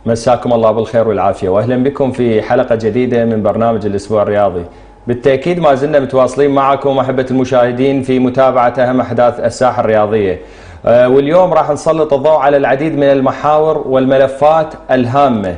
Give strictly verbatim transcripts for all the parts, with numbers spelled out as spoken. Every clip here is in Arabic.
مساكم الله بالخير والعافية، وأهلا بكم في حلقة جديدة من برنامج الأسبوع الرياضي. بالتأكيد ما زلنا متواصلين معكم أحبة المشاهدين في متابعة أهم أحداث الساحة الرياضية، واليوم راح نسلط الضوء على العديد من المحاور والملفات الهامة.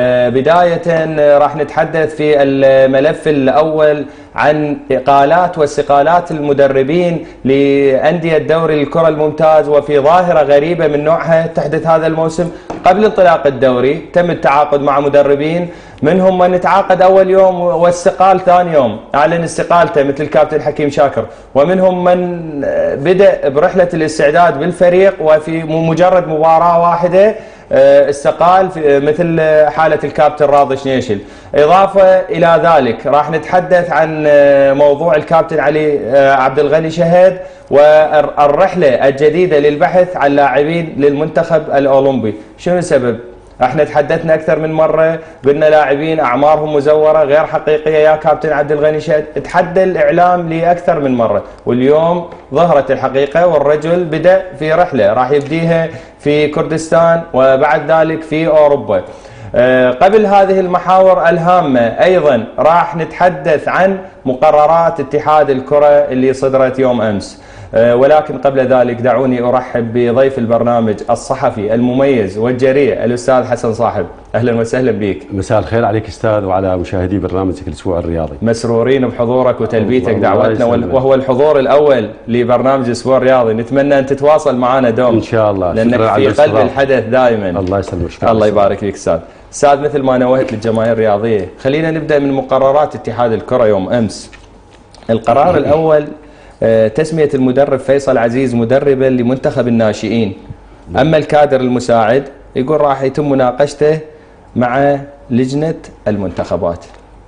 بداية راح نتحدث في الملف الأول عن إقالات واستقالات المدربين لأندية دوري الكرة الممتاز، وفي ظاهرة غريبة من نوعها تحدث هذا الموسم. قبل انطلاق الدوري تم التعاقد مع مدربين، منهم من تعاقد أول يوم واستقال ثاني يوم، أعلن استقالته مثل الكابتن حكيم شاكر، ومنهم من بدأ برحلة الاستعداد بالفريق وفي مجرد مباراة واحدة استقال مثل حالة الكابتن راضي شنيشل. إضافة إلى ذلك راح نتحدث عن موضوع الكابتن علي عبد الغني شهد والرحلة الجديدة للبحث عن لاعبين للمنتخب الأولمبي. شنو السبب؟ احنا تحدثنا اكثر من مره، قلنا لاعبين اعمارهم مزوره غير حقيقيه يا كابتن عبد الغني شهد، تحدى الاعلام لاكثر من مره، واليوم ظهرت الحقيقه والرجل بدا في رحله راح يبديها في كردستان وبعد ذلك في اوروبا. أه قبل هذه المحاور الهامه ايضا راح نتحدث عن مقررات اتحاد الكره اللي صدرت يوم امس. ولكن قبل ذلك دعوني أرحب بضيف البرنامج الصحفي المميز والجريء الأستاذ حسن صاحب. أهلا وسهلا بك. مساء الخير عليك أستاذ وعلى مشاهدي برنامجك الأسبوع الرياضي. مسرورين بحضورك وتلبيتك دعوتنا، وهو الحضور الأول لبرنامج الأسبوع الرياضي. نتمنى أن تتواصل معنا دوم إن شاء الله، لأنك في قلب الحدث دائما. الله يسلمك. الله يبارك فيك أستاذ. أستاذ مثل ما نوهت للجماهير الرياضية، خلينا نبدأ من مقررات اتحاد الكرة يوم أمس. القرار الأول تسمية المدرب فيصل عزيز مدربا لمنتخب الناشئين، أما الكادر المساعد يقول راح يتم مناقشته مع لجنة المنتخبات.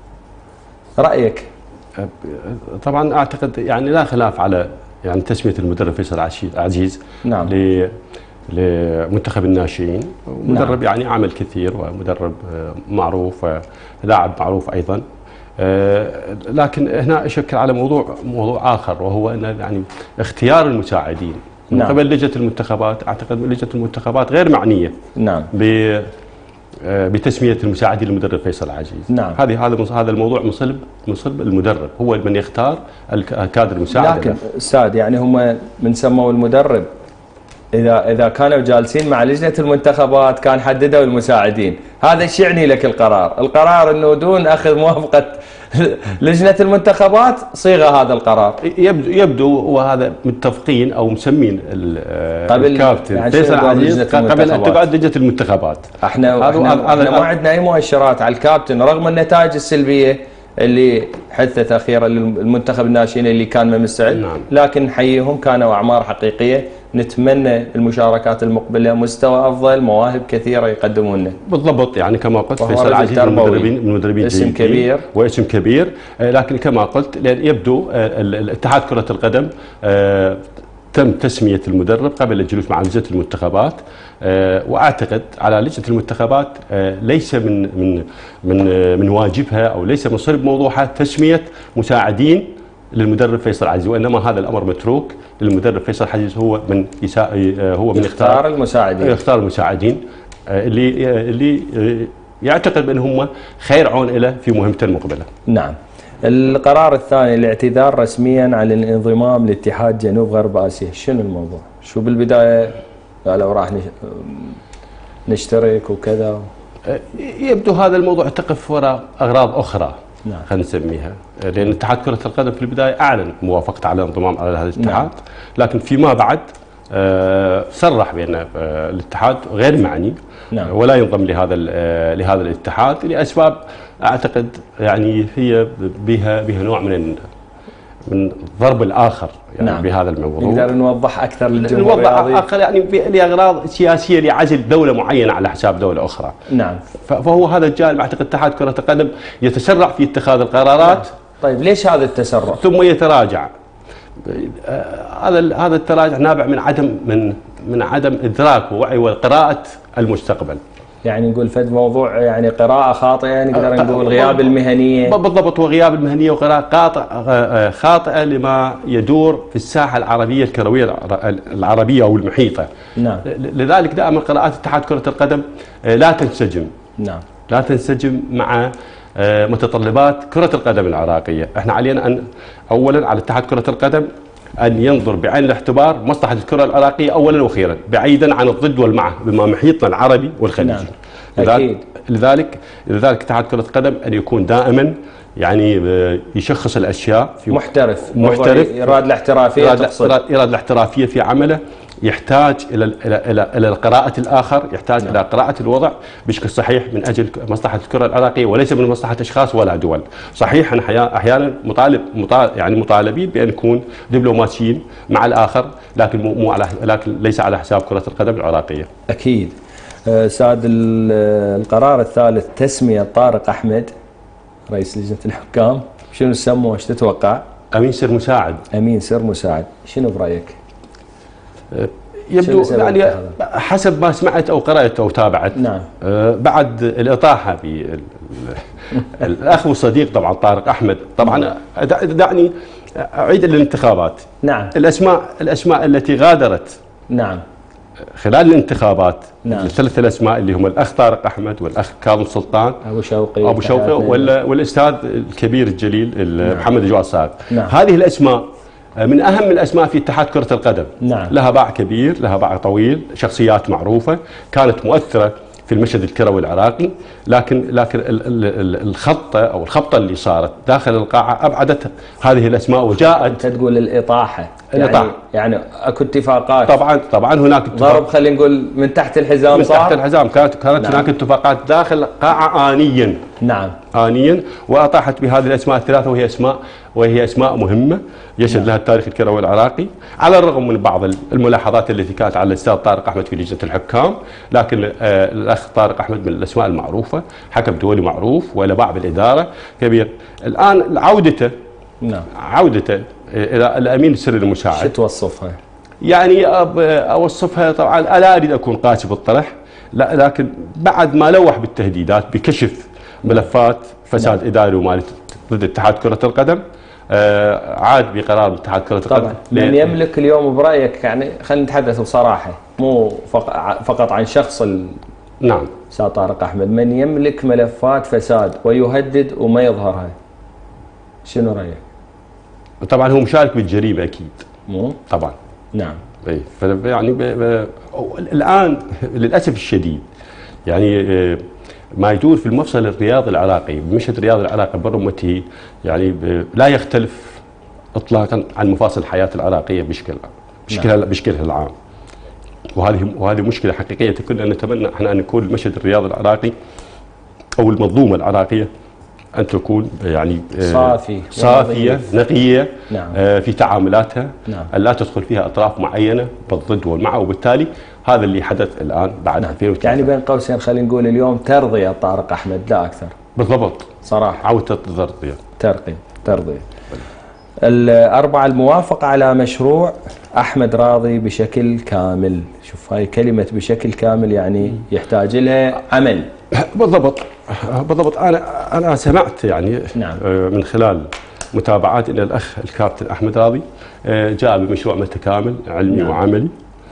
رأيك؟ طبعا أعتقد يعني لا خلاف على يعني تسمية المدرب فيصل عزيز نعم. لمنتخب الناشئين، مدرب نعم. يعني عمل كثير ومدرب معروف ولاعب معروف أيضا. آه لكن هنا اشكل على موضوع موضوع اخر، وهو ان يعني اختيار المساعدين من نعم. قبل لجنه المنتخبات. اعتقد لجنه المنتخبات غير معنيه نعم ب بتسميه المساعدين للمدرب فيصل عزيز. نعم. هذه هذا هذا الموضوع من صلب من صلب المدرب، هو من يختار الكادر المساعد. لكن استاذ يعني هم من سموا المدرب، إذا إذا كانوا جالسين مع لجنة المنتخبات كان حددوا المساعدين. هذا ايش يعني لك القرار؟ القرار انه دون اخذ موافقة لجنة المنتخبات صيغة هذا القرار. يبدو يبدو وهذا متفقين او مسمين الكابتن يعني فيصل عزيز قبل ان تقعد لجنة المنتخبات. احنا احنا, احنا ما عندنا اي مؤشرات على الكابتن رغم النتائج السلبية اللي حدثت اخيرا للمنتخب الناشئين اللي كان ما مستعد. نعم. لكن نحييهم، كانوا اعمار حقيقيه، نتمنى المشاركات المقبله مستوى افضل، مواهب كثيره يقدمون لنا. بالضبط، يعني كما قلت فيصل عزيز من المدربين من المدربين اسم كبير واسم كبير، لكن كما قلت يبدو الاتحاد كره القدم تم تسميه المدرب قبل الجلوس مع لجنه المنتخبات، واعتقد على لجنه المنتخبات ليس من من من من واجبها او ليس من صلب موضوعها تسميه مساعدين للمدرب فيصل عزيز، وانما هذا الامر متروك للمدرب فيصل عزيز، هو من هو من يختار المساعدين يختار المساعدين اللي اللي يعتقد بانهم خير عون له في مهمته المقبله. نعم. القرار الثاني الاعتذار رسميا عن الانضمام لاتحاد جنوب غرب اسيا. شنو الموضوع؟ شو بالبدايه قالوا راح نشترك وكذا؟ يبدو هذا الموضوع تقف وراء اغراض اخرى. نعم. خلينا نسميها، لان اتحاد كره القدم في البدايه اعلن موافقته على الانضمام على هذا الاتحاد. نعم. لكن فيما بعد آه صرح بان آه الاتحاد غير معني. نعم. ولا ينضم لهذا آه لهذا الاتحاد لاسباب اعتقد يعني هي بها بها نوع من من ضرب الاخر يعني. نعم. بهذا الموضوع نقدر نوضح اكثر للجمهور نوضح اكثر يعني لاغراض سياسيه لعزل دوله معينه على حساب دوله اخرى. نعم. فهو هذا الجانب اعتقد اتحاد كره القدم يتسرع في اتخاذ القرارات. نعم. طيب ليش هذا التسرع؟ ثم يتراجع. هذا هذا التراجع نابع من عدم من من عدم ادراك ووعي وقراءه المستقبل. يعني نقول فد موضوع يعني قراءة خاطئة، نقدر نقول غياب المهنية. بالضبط، وغياب المهنية وقراءة قاطع خاطئة لما يدور في الساحة العربية الكروية العربية أو المحيطة. نعم. لذلك دائما قراءات اتحاد كرة القدم لا تنسجم. نعم. لا تنسجم مع متطلبات كرة القدم العراقية. احنا علينا أن أولا على اتحاد كرة القدم أن ينظر بعين الاعتبار مصلحة الكرة العراقية أولا وأخيرا، بعيدا عن الضد والمع بما محيطنا العربي والخليجي. نعم. لذلك لذلك لذلك اتحاد كرة القدم أن يكون دائما يعني يشخص الأشياء في محترف محترف إرادة الاحترافية، إرادة الاحترافية في عمله، يحتاج الى الى الى, إلى قراءة الاخر، يحتاج نعم. الى قراءة الوضع بشكل صحيح من اجل مصلحة الكرة العراقية وليس من مصلحة اشخاص ولا دول. صحيح احنا احيانا مطالب مطالب يعني مطالبين بان نكون دبلوماسيين مع الاخر، لكن مو على لكن ليس على حساب كرة القدم العراقية. اكيد. سعد القرار الثالث تسمية طارق احمد رئيس لجنة الحكام، شنو سموه وايش تتوقع؟ امين سر مساعد. امين سر مساعد، شنو برايك؟ يبدو يعني حسب ما سمعت او قرات او تابعت. نعم. بعد الاطاحه بالاخ والصديق طبعا طارق احمد، طبعا دعني اعيد الانتخابات. نعم. الاسماء الاسماء التي غادرت نعم خلال الانتخابات، نعم. الثلاث الاسماء اللي هم الاخ طارق احمد والاخ كاظم سلطان ابو شوقي ابو شوقي والاستاذ الكبير الجليل نعم. محمد جواد صاغ. نعم. هذه الاسماء من أهم الأسماء في اتحاد كرة القدم. نعم. لها باع كبير، لها باع طويل، شخصيات معروفة، كانت مؤثرة في المشهد الكروي العراقي، لكن لكن الخطة أو الخبطة اللي صارت داخل القاعة أبعدت هذه الأسماء وجاءت. أنت تقول الإطاحة. الإطاحة. يعني, يعني أكو اتفاقات. طبعا طبعا هناك ضرب خلينا نقول من تحت الحزام من صار؟ تحت الحزام كانت كانت نعم. هناك اتفاقات داخل القاعة آنيا. نعم. آنيا وأطاحت بهذه الأسماء الثلاثة وهي أسماء وهي أسماء مهمة يشهد نعم. لها التاريخ الكروي العراقي، على الرغم من بعض الملاحظات التي كانت على الأستاذ طارق أحمد في لجنة الحكام، لكن آه الأخ طارق أحمد من الأسماء المعروفة، حكم دولي معروف وله باع بالإدارة كبير. الآن عودته نعم. عودته إلى الأمين السري المساعد، شو توصفها؟ يعني أوصفها طبعا لا أريد أكون قاسي بالطرح، لا لكن بعد ما لوح بالتهديدات بكشف ملفات فساد نعم. إداري ومالي ضد اتحاد كرة القدم، آه عاد بقرار اتحاد كرة القدم. طبعا من يملك اليوم برأيك، يعني خلينا نتحدث بصراحة مو فقط عن شخص ال... نعم استاذ طارق احمد، من يملك ملفات فساد ويهدد وما يظهرها، شنو رايك؟ طبعا هو مشارك بالجريمه اكيد. مو؟ طبعا. نعم. اي يعني ب... ب... الان للاسف الشديد يعني ما يدور في المفصل الرياضي العراقي، بمشهد الرياضي العراقي برمته يعني ب... لا يختلف اطلاقا عن مفاصل الحياه العراقيه بشكل بشكلها نعم. بشكلها العام. وهذه وهذه مشكله حقيقيه كلنا نتمنى احنا ان يكون المشهد الرياضي العراقي او المنظومه العراقيه ان تكون يعني صافي صافيه نقيه نعم. في تعاملاتها، نعم. لا تدخل فيها اطراف معينه بالضد والمع، وبالتالي هذا اللي حدث الان بعد نعم. ألفين وثلاثة. يعني بين قوسين خلينا نقول اليوم ترضيه طارق احمد لا اكثر. بالضبط صراحه عوده الترضيه ترقي ترضيه. الأربعة الموافقة على مشروع أحمد راضي بشكل كامل. شوف هاي كلمة بشكل كامل يعني يحتاج لها عمل. بالضبط بالضبط. أنا أنا سمعت يعني نعم. من خلال متابعات أن الأخ الكابتن أحمد راضي جاء بمشروع متكامل علمي نعم. وعملي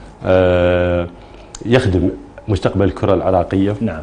يخدم مستقبل الكرة العراقية نعم.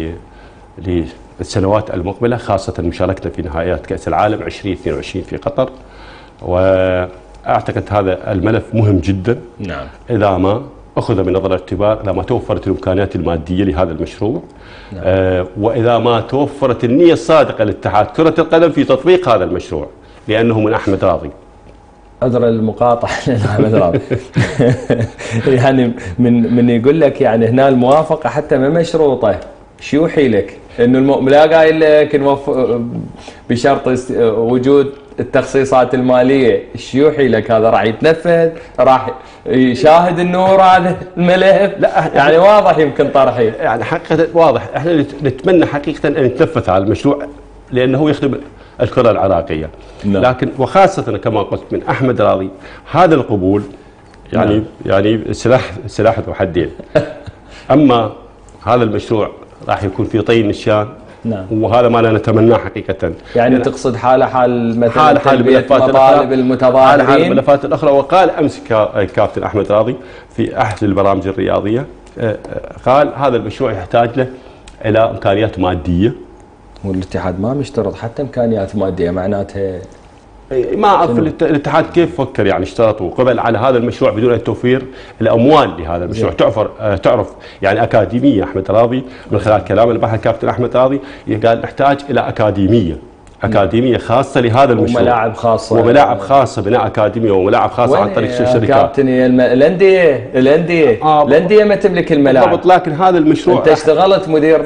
للسنوات المقبلة، خاصة مشاركتنا في نهائيات كأس العالم ألفين واثنين وعشرين في قطر. واعتقد هذا الملف مهم جدا. نعم. اذا ما اخذ بنظر الاعتبار، اذا ما توفرت الامكانيات الماديه لهذا المشروع. نعم. آه واذا ما توفرت النيه الصادقه لاتحاد كره القدم في تطبيق هذا المشروع، لانه من احمد راضي. أدرى المقاطعة أحمد راضي. يعني من من يقول لك يعني هنا الموافقة حتى ما مشروطة، شو يوحي انه الم... لا قايل لك نوف... بشرط است... وجود التخصيصات الماليه، ايش يوحي لك هذا راح يتنفذ، راح يشاهد النور هذا الملف؟ لا يعني واضح يمكن طرحي. يعني حقيقه واضح، احنا نتمنى حقيقه ان يتنفذ هذا المشروع لانه يخدم الكره العراقيه. نعم. لكن وخاصه كما قلت من احمد راضي هذا القبول يعني نعم. يعني سلاح سلاح ذو حدين. اما هذا المشروع راح يكون في طي نشان. نعم. وهذا ما أنا نتمناه حقيقة. يعني تقصد حالة حال مثلا حال حال الملفات مطالب المتظاهرين، حال حال الملفات الأخرى. وقال أمس كابتن أحمد راضي في أحد البرامج الرياضية، قال هذا المشروع يحتاج له إلى إمكانيات مادية. والاتحاد ما مشترط حتى إمكانيات مادية، معناتها ما اعرف الاتحاد كيف فكر يعني اشترطوا قبل على هذا المشروع بدون ان توفير الاموال لهذا المشروع. تعرف تعرف يعني اكاديميه احمد راضي من خلال كلام اللي بحث الكابتن احمد راضي قال نحتاج الى اكاديميه اكاديميه خاصه لهذا المشروع، وملاعب خاصه وملاعب خاصه، بناء اكاديميه وملاعب خاصه عن طريق الشركات. كابتن الانديه الانديه آه الانديه ما تملك الملاعب بالضبط. لكن هذا المشروع انت اشتغلت مدير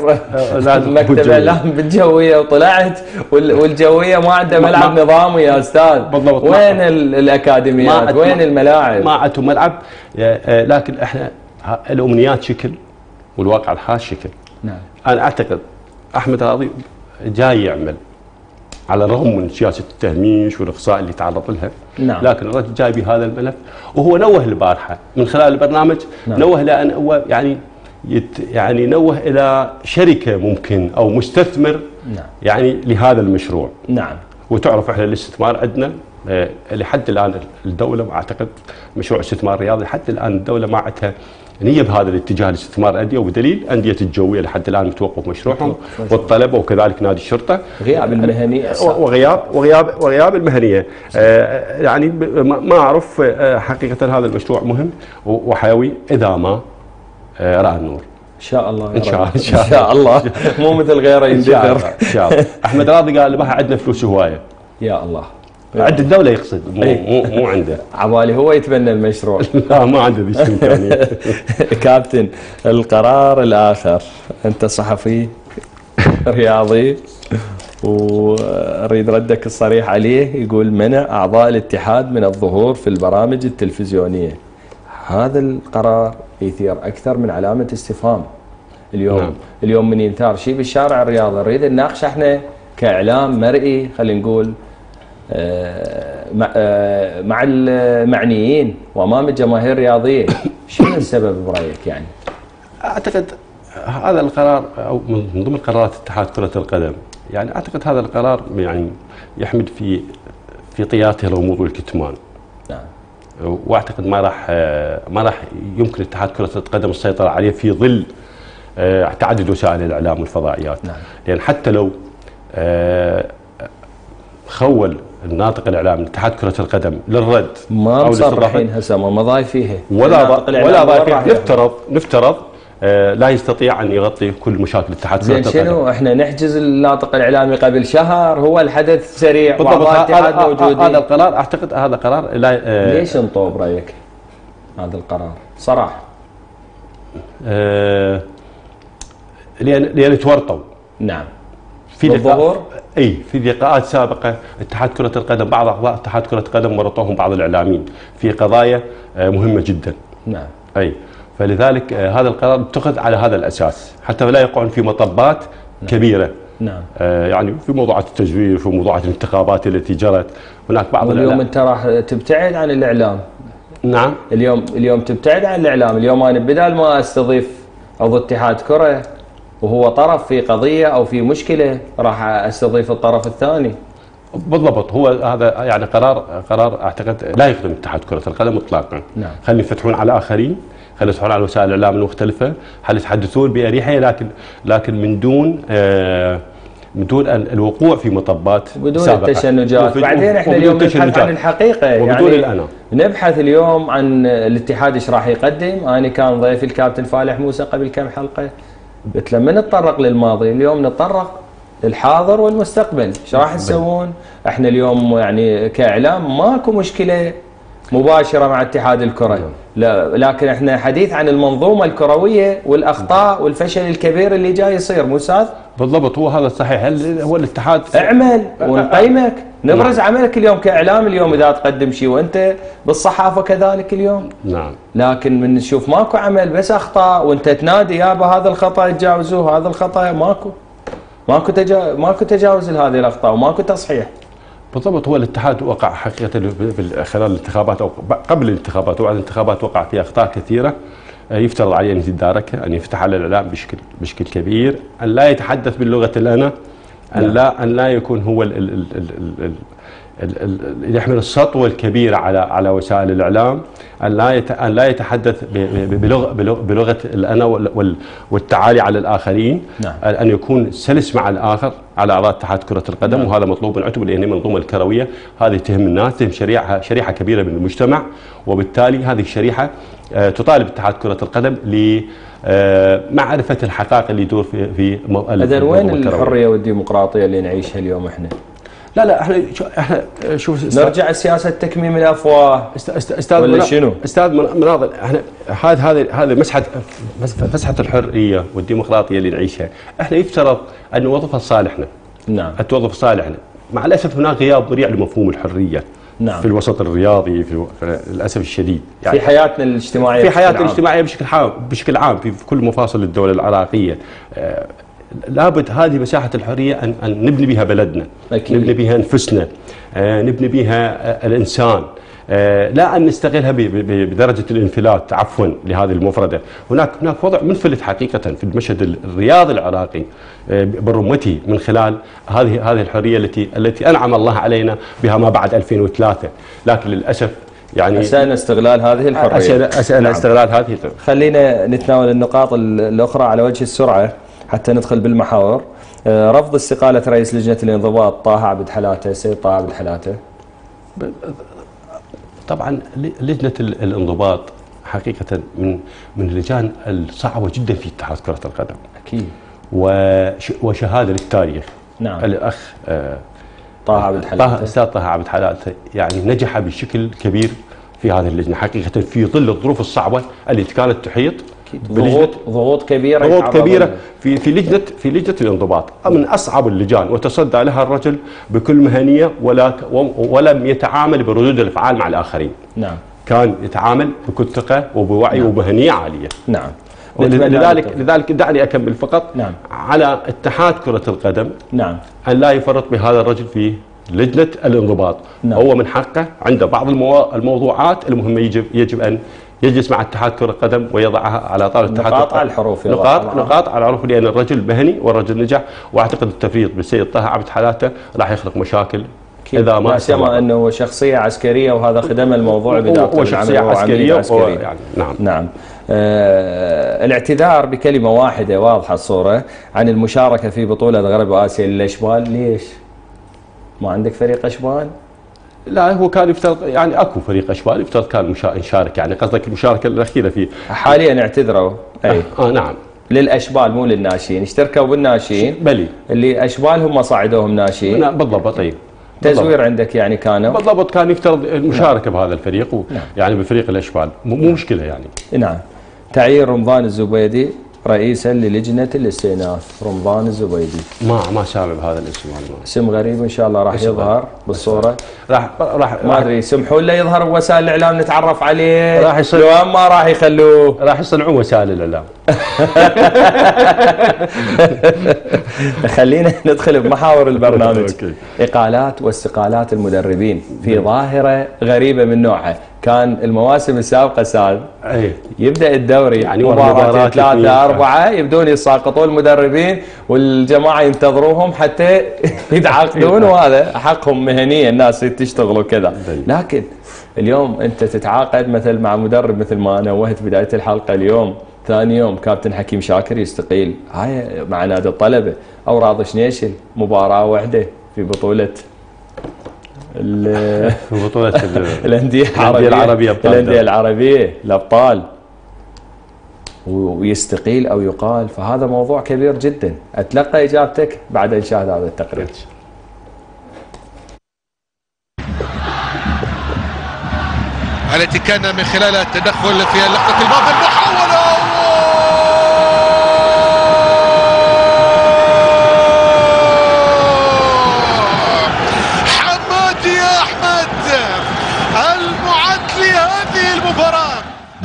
مكتب اعلام بالجويه وطلعت والجويه ما عندها ملعب نظامي يا استاذ. بالضبط. وين الاكاديميات؟ وين الملاعب؟ ما عندهم ملعب. لكن احنا الامنيات شكل والواقع الحال شكل. نعم. انا اعتقد احمد راضي جاي يعمل على الرغم من سياسه التهميش والاقصاء اللي تعرض لها. نعم. لكن الرجل جاي بهذا الملف، وهو نوه البارحه من خلال البرنامج. نعم. نوه لان هو يعني يت يعني نوه الى شركه ممكن او مستثمر. نعم. يعني لهذا المشروع. نعم. وتعرف احنا الاستثمار عندنا آه لحد الان الدوله اعتقد مشروع استثمار رياضي لحد الان الدوله ما عندها نية بهذا الاتجاه الاستثمار الانديه، وبدليل انديه الجويه لحد الان متوقف مشروعهم والطلبه وكذلك نادي الشرطه. غياب المهنيه وغياب وغياب وغياب المهنيه. آه يعني ما اعرف آه حقيقه هذا المشروع مهم وحيوي اذا ما آه راى النور. ان شاء الله ان شاء الله ان شاء الله مو مثل غيره يندثر ان شاء الله. احمد راضي قال بها عندنا فلوس هوايه. يا الله. عند الدوله يقصد مو مو مو عنده. عبالي هو يتبنى المشروع. لا ما عنده ذيك الامكانيه. كابتن القرار الاخر، انت صحفي رياضي واريد ردك الصريح عليه. يقول منع اعضاء الاتحاد من الظهور في البرامج التلفزيونيه. هذا القرار يثير اكثر من علامه استفهام اليوم. نعم. اليوم من ينثار شيء بالشارع الرياضي نريد نناقش احنا كاعلام مرئي، خلينا نقول مع المعنيين وامام الجماهير الرياضيه. شنو السبب برايك يعني؟ اعتقد هذا القرار او من ضمن قرارات اتحاد كره القدم، يعني اعتقد هذا القرار يعني يحمد في في طياته لو موضوع الكتمان. نعم. واعتقد ما راح ما راح يمكن اتحاد كره القدم السيطره عليه في ظل تعدد وسائل الاعلام والفضائيات. نعم. لان حتى لو خول الناطق الاعلامي اتحاد كره القدم للرد ما مصرحين هسه ما ضايف فيها ولا ولا ضايف. نفترض نفترض آه لا يستطيع ان يغطي كل مشاكل اتحاد كره القدم. زين شنو احنا نحجز الناطق الاعلامي قبل شهر، هو الحدث سريع واعضاء الاتحاد موجودين. هذا القرار اعتقد هذا قرار لا آه ليش انطوه برايك هذا القرار صراحه؟ آه لان لان تورطوا. نعم. في الظهور اي في لقاءات سابقه اتحاد كره القدم بعض اعضاء اتحاد كره القدم ورطوهم بعض الاعلاميين في قضايا مهمه جدا. نعم. اي فلذلك هذا القرار اتخذ على هذا الاساس حتى لا يقعون في مطبات. نعم. كبيره. نعم. آه يعني في موضوعات التزوير، في موضوعات الانتخابات التي جرت هناك بعض اليوم الإعلام. انت راح تبتعد عن الاعلام. نعم. اليوم اليوم تبتعد عن الاعلام. اليوم انا بدال ما استضيف عضو اتحاد كره وهو طرف في قضية أو في مشكلة راح أستضيف الطرف الثاني. بالضبط. هو هذا يعني قرار قرار أعتقد لا يخدم اتحاد كرة القدم إطلاقا. نعم. خلينا يفتحون على آخرين، خلينا يفتحون على وسائل الإعلام المختلفة، خلينا يتحدثون بأريحية، لكن لكن من دون آه من دون الوقوع في مطبات بدون سابقة. التشنجات. بعدين احنا اليوم نبحث عن الحقيقة وبدون يعني الأنا. نبحث اليوم عن الاتحاد ايش راح يقدم. أنا كان ضيفي الكابتن فالح موسى قبل كم حلقة قلت لما نتطرق للماضي اليوم نتطرق للحاضر والمستقبل. ايش راح تسوون؟ احنا اليوم يعني كاعلام ماكو مشكله مباشره مع اتحاد الكره، لا لكن احنا حديث عن المنظومه الكرويه والاخطاء والفشل الكبير اللي جاي يصير. مو استاذ؟ بالضبط. هو هذا صحيح. هل هو الاتحاد اعمل ونقيمك نبرز نعم. عملك اليوم كاعلام اليوم اذا تقدم شيء وانت بالصحافه كذلك اليوم. نعم. لكن من نشوف ماكو عمل بس اخطاء وانت تنادي يابا هذا الخطا تجاوزوه، هذا الخطا ماكو ماكو تجا... ماكو تجاوز لهذه الاخطاء وماكو تصحيح. بالضبط. هو الاتحاد وقع حقيقه خلال الانتخابات او قبل الانتخابات وبعد الانتخابات وقع في اخطاء كثيره يفترض عليه ان يتداركها، ان يفتح على الاعلام بشكل بشكل كبير، ان لا يتحدث باللغه الانا، ان لا ان لا يكون هو ال ال ال ال ال يحمل السطوه الكبيره على على وسائل الاعلام، ان لا ان لا يتحدث بلغه بلغه الانا والتعالي على الاخرين، نعم. ان يكون سلس مع الاخر على اعضاء اتحاد كره القدم، نعم. وهذا مطلوب من عتب، لان المنظومه الكرويه هذه تهم الناس، تهم شريحه شريحه كبيره من المجتمع، وبالتالي هذه الشريحه تطالب اتحاد كره القدم لمعرفه الحقائق اللي يدور في في اذا وين الحريه والديمقراطيه اللي نعيشها اليوم احنا؟ لا لا احنا احنا شوف نرجع لسياسه تكميم الافواه استاذ ولا شنو؟ استاذ مناضل، احنا هذا هذا هذا مسحه مسحه الحريه والديمقراطيه اللي نعيشها، احنا يفترض ان نوظفها لصالحنا. نعم. ان توظف صالحنا، مع الاسف هناك غياب ذريع لمفهوم الحريه. نعم. في الوسط الرياضي في للاسف الشديد، يعني في حياتنا الاجتماعيه في حياتنا الاجتماعيه بشكل عام بشكل عام في كل مفاصل الدوله العراقيه. آه لابد هذه مساحه الحريه ان ان نبني بها بلدنا، أكيد. نبني بها انفسنا، آه نبني بها آه الانسان، آه لا ان نستغلها بدرجه الانفلات عفوا لهذه المفرده. هناك هناك وضع منفلت حقيقه في المشهد الرياضي العراقي آه برمته من خلال هذه هذه الحريه التي التي انعم الله علينا بها ما بعد ألفين وثلاثة، لكن للاسف يعني أسألنا استغلال هذه الحريه. أسألنا استغلال هذه الحرية. خلينا نتناول النقاط الاخرى على وجه السرعه حتى ندخل بالمحاور. رفض استقالة رئيس لجنة الانضباط طه عبد حلاته، السيد طه عبد حلاته. طبعا لجنة الانضباط حقيقة من من اللجان الصعبة جدا في اتحاد كرة القدم. أكيد. وشهادة للتاريخ. نعم. الأخ طه عبد حلاته. طه أستاذ طه عبد حلاته يعني نجح بشكل كبير في هذه اللجنة حقيقة في ظل الظروف الصعبة التي كانت تحيط ضغوط ضغوط كبيره ضغوط كبيره في في لجنه في لجنه الانضباط، من اصعب اللجان، وتصدى لها الرجل بكل مهنيه، ولا ولم يتعامل بردود الافعال مع الاخرين. نعم. كان يتعامل بكل ثقه وبوعي، نعم. وبمهنيه عاليه. نعم. لذلك لذلك دعني اكمل فقط. نعم. على اتحاد كره القدم، نعم. ان لا يفرط بهذا الرجل في لجنه الانضباط. نعم. هو من حقه عند بعض الموضوعات المهمه يجب يجب ان يجلس مع اتحاد كرة القدم ويضعها على طاولة اتحاد نقاط على الحروف، نقاط نقاط على الحروف، لأن الرجل مهني والرجل نجح، واعتقد التفريط بالسيد طه عبد حلاته راح يخلق مشاكل اذا ما سمع انه شخصيه عسكريه، وهذا خدم الموضوع بداخل شخصيه عسكريه, عسكرية. يعني نعم نعم. آه الاعتذار بكلمه واحده واضحه الصوره عن المشاركه في بطوله غرب اسيا للاشبال. ليش؟ ما عندك فريق اشبال؟ لا هو كان يفترض يعني اكو فريق اشبال يفترض كان نشارك، يعني قصدك المشاركه الاخيره في حاليا اعتذروا. اي اه نعم للاشبال مو للناشئين، اشتركوا بالناشئين بلي اللي اشبال هم صعدوهم ناشئين. نعم بالضبط. طيب تزوير عندك يعني كانوا بالضبط كان يفترض المشاركه نعم. بهذا الفريق و... نعم. يعني بفريق الاشبال مو نعم. مشكله يعني. نعم. تعيين رمضان الزبيدي رئيسا للجنه الاستئناف. رمضان الزبيدي ما ما سامع بهذا الاسم، اسم غريب ان شاء الله راح يظهر بالصوره. راح راح ما ادري يسمحون له يظهر بوسائل الاعلام نتعرف عليه، راح يصير لو ما راح يخلوه، راح يصنعون وسائل الاعلام. خلينا ندخل بمحاور البرنامج. اقالات واستقالات المدربين في ظاهره غريبه من نوعها. كان المواسم السابقه سال يبدا الدوري يعني مباراه ثلاثه اربعه يبدون يساقطون المدربين والجماعه ينتظروهم حتى يتعاقدون، وهذا حقهم مهنيا، الناس تشتغل وكذا. لكن اليوم انت تتعاقد مثل مع مدرب مثل ما نوهت بدايه الحلقه، اليوم ثاني يوم كابتن حكيم شاكر يستقيل، هاي مع نادي الطلبه، او راضي شنيشل مباراه واحده في بطوله في بطولة الانديه العربيه الانديه العربيه الابطال، ويستقيل او يقال. فهذا موضوع كبير جدا. اتلقى اجابتك بعد ان نشاهد هذا التقرير. التي كان من خلالها التدخل في لقطه الباب المحاوله.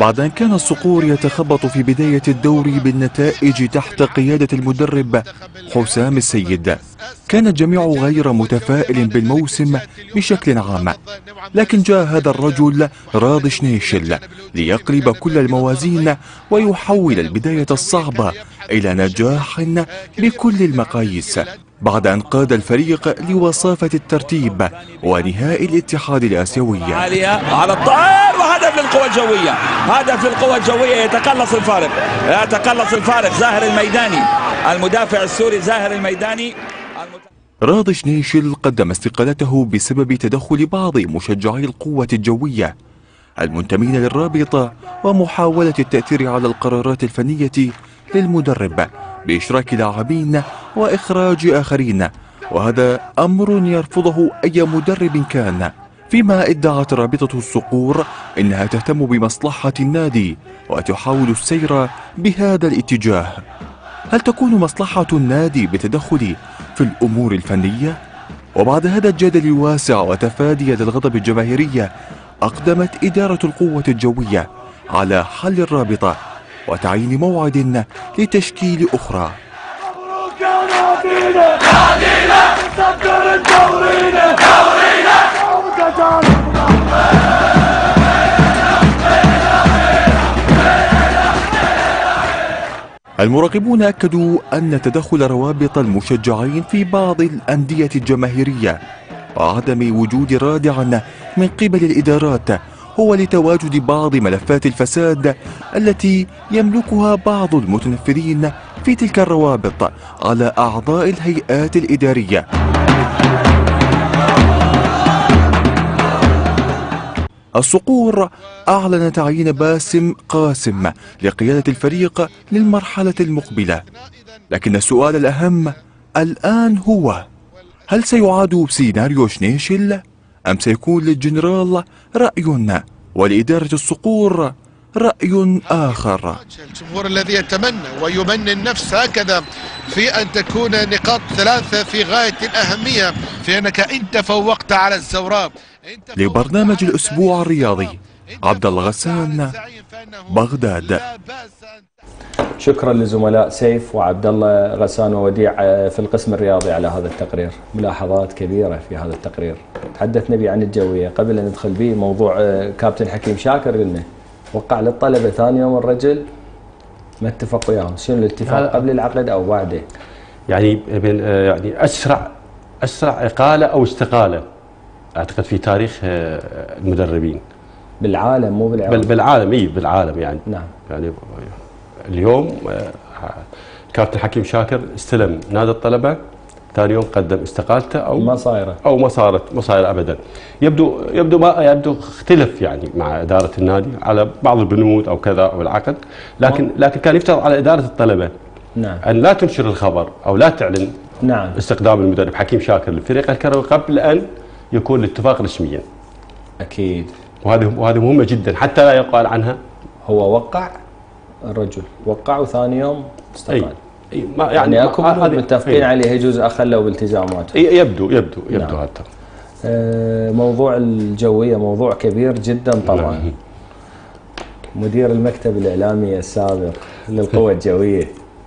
بعد أن كان الصقور يتخبط في بداية الدوري بالنتائج تحت قيادة المدرب حسام السيد، كان الجميع غير متفائل بالموسم بشكل عام، لكن جاء هذا الرجل راضي شنيشل ليقلب كل الموازين ويحول البداية الصعبة إلى نجاح بكل المقاييس، بعد أن قاد الفريق لوصافة الترتيب ونهائي الاتحاد الآسيوي. عالية على الطائر وهدف للقوى الجوية، هدف للقوى الجوية، يتقلص الفارق، يتقلص الفارق. زاهر الميداني المدافع السوري، زاهر الميداني. راضي شنيشل قدم استقالته بسبب تدخل بعض مشجعي القوة الجوية المنتمين للرابطة ومحاولة التأثير على القرارات الفنية للمدرب بإشراك لاعبين وإخراج آخرين، وهذا أمر يرفضه أي مدرب كان، فيما ادعت رابطة الصقور إنها تهتم بمصلحة النادي وتحاول السير بهذا الاتجاه. هل تكون مصلحة النادي بالتدخل في الأمور الفنية؟ وبعد هذا الجدل الواسع وتفاديا للغضب الجماهيري، أقدمت إدارة القوة الجوية على حل الرابطة وتعيين موعد لتشكيل أخرى. المراقبون أكدوا أن تدخل روابط المشجعين في بعض الأندية الجماهيرية وعدم وجود رادع من قبل الإدارات هو لتواجد بعض ملفات الفساد التي يملكها بعض المتنفذين في تلك الروابط على أعضاء الهيئات الإدارية. الصقور أعلن تعيين باسم قاسم لقيادة الفريق للمرحلة المقبلة، لكن السؤال الأهم الآن هو: هل سيعاد سيناريو شنيشل أم سيكون للجنرال رأي ولإدارة الصقور رأي آخر؟ الجمهور الذي يتمنى ويمني النفس هكذا في أن تكون نقاط ثلاثة في غاية الأهمية، في أنك أنت فوقت على الزوراء. لبرنامج الأسبوع الرياضي، عبد الله غسان، بغداد. شكرا لزملاء سيف وعبد الله غسان ووديع في القسم الرياضي على هذا التقرير، ملاحظات كبيرة في هذا التقرير. تحدثنا به عن الجوية، قبل أن ندخل به موضوع كابتن حكيم شاكر قلنا وقع للطلبة ثاني يوم الرجل ما اتفق وياهم، شنو الاتفاق قبل العقد أو بعده؟ يعني يعني أسرع أسرع إقالة أو استقالة أعتقد في تاريخ المدربين بالعالم، مو بالعالم بالعالم اي بالعالم يعني. نعم. يعني اليوم كابتن حكيم شاكر استلم نادي الطلبه، ثاني يوم قدم استقالته او ما صايره او ما صارت ما صايره ابدا. يبدو يبدو ما يبدو اختلف يعني مع اداره النادي على بعض البنود او كذا او العقد، لكن لكن كان يفترض على اداره الطلبه نعم ان لا تنشر الخبر او لا تعلن نعم استقدام المدرب حكيم شاكر للفريق الكروي قبل ان يكون الاتفاق رسميا. اكيد. وهذه وهذه مهمه جدا حتى لا يقال عنها. هو وقع الرجل وقع وثاني يوم استقال. أي. أي. ما يعني, يعني اكو بنود متفقين أي. عليه يجوز اخلوا بالتزاماتهم. يبدو يبدو يبدو نعم. هذا. آه موضوع الجويه موضوع كبير جدا طبعا. نعم. مدير المكتب الاعلامي السابق للقوى الجويه.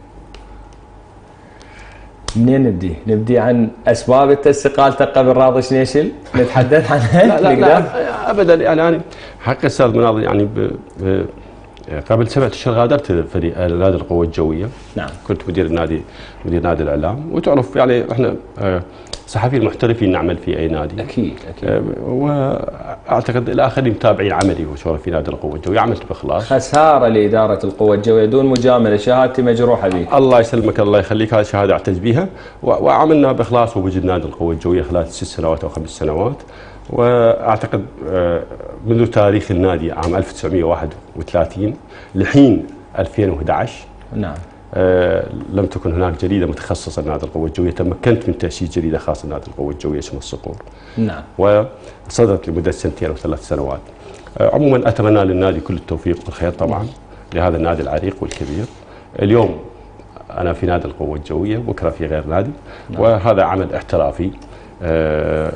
منين نبدي؟ نبدي عن اسباب استقالته قبل راضي شنيشل؟ نتحدث عنها؟ لا لا, لا ابدا. يعني انا حق استاذ مناضل يعني ب ب قبل سبعة اشهر غادرت فريق نادي القوى الجويه. نعم. كنت مدير النادي مدير نادي الاعلام، وتعرف يعني احنا صحفيين محترفين نعمل في اي نادي. اكيد اكيد. واعتقد الاخرين متابعين عملي وشغلي في نادي القوى الجويه، عملت باخلاص. خساره لاداره القوى الجويه دون مجامله، شهادتي مجروحه بك. الله يسلمك الله يخليك، هذه شهاده اعتز بها، وعملنا باخلاص ووجد نادي القوى الجويه خلال ست سنوات او خمس سنوات. واعتقد منذ تاريخ النادي عام ألف وتسعمئة وواحد وثلاثين لحين ألفين وأحد عشر نعم آه لم تكن هناك جريده متخصصه لنادي القوى الجويه، تمكنت من تاسيس جريده خاصه لنادي القوى الجويه اسمها الصقور. نعم. وصدرت لمده سنتين او ثلاث سنوات. آه عموما اتمنى للنادي كل التوفيق والخير طبعا لهذا النادي العريق والكبير. اليوم انا في نادي القوى الجويه، بكره في غير نادي. نعم. وهذا عمل احترافي. آه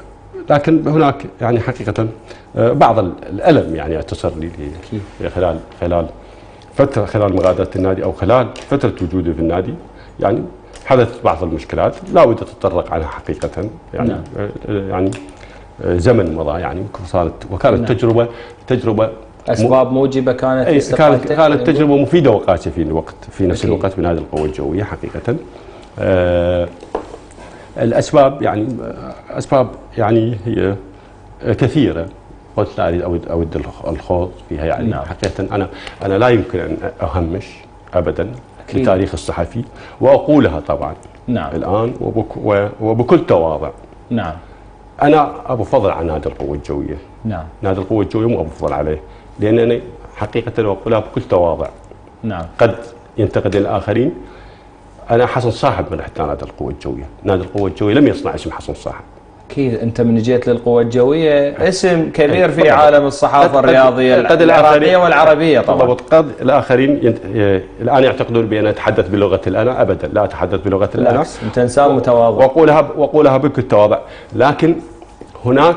لكن هناك يعني حقيقة بعض الألم يعني اتصل لي خلال خلال فترة خلال مغادرة النادي أو خلال فترة وجودي في النادي، يعني حدثت بعض المشكلات لا أود أتطرق عنها حقيقة يعني نعم. يعني زمن مضى يعني صارت وكانت نعم. تجربة تجربة أسباب موجبة كانت كانت كانت تجربة مفيدة وقاسية في الوقت في نفس أكيد. الوقت بنادي القوة الجوية حقيقة. آه الأسباب يعني أسباب يعني هي كثيرة، قلت لا أريد أود أود الخوض فيها يعني نعم. حقيقة أنا أنا لا يمكن أن أهمش أبدا أكيد. بتاريخ الصحفي وأقولها طبعا نعم. الآن وبك وبكل تواضع نعم. أنا أبو فضل على نادي القوة الجوية نعم. نادي القوة الجوية مو أبو فضل عليه، لأنني حقيقة أقولها بكل تواضع نعم. قد ينتقد الآخرين، أنا حسن صاحب من رحت نادي القوة الجوية، نادي القوة الجوية لم يصنع اسم حسن صاحب. أكيد أنت من جيت للقوة الجوية اسم كبير في عالم الصحافة الرياضية العراقية والعربية طبعا. قد الآخرين ينت... الآن يعتقدون بأن أتحدث بلغة الأنا، أبدا لا أتحدث بلغة الأنا، أنت إنسان متواضع وأقولها وأقولها بكل تواضع، لكن هناك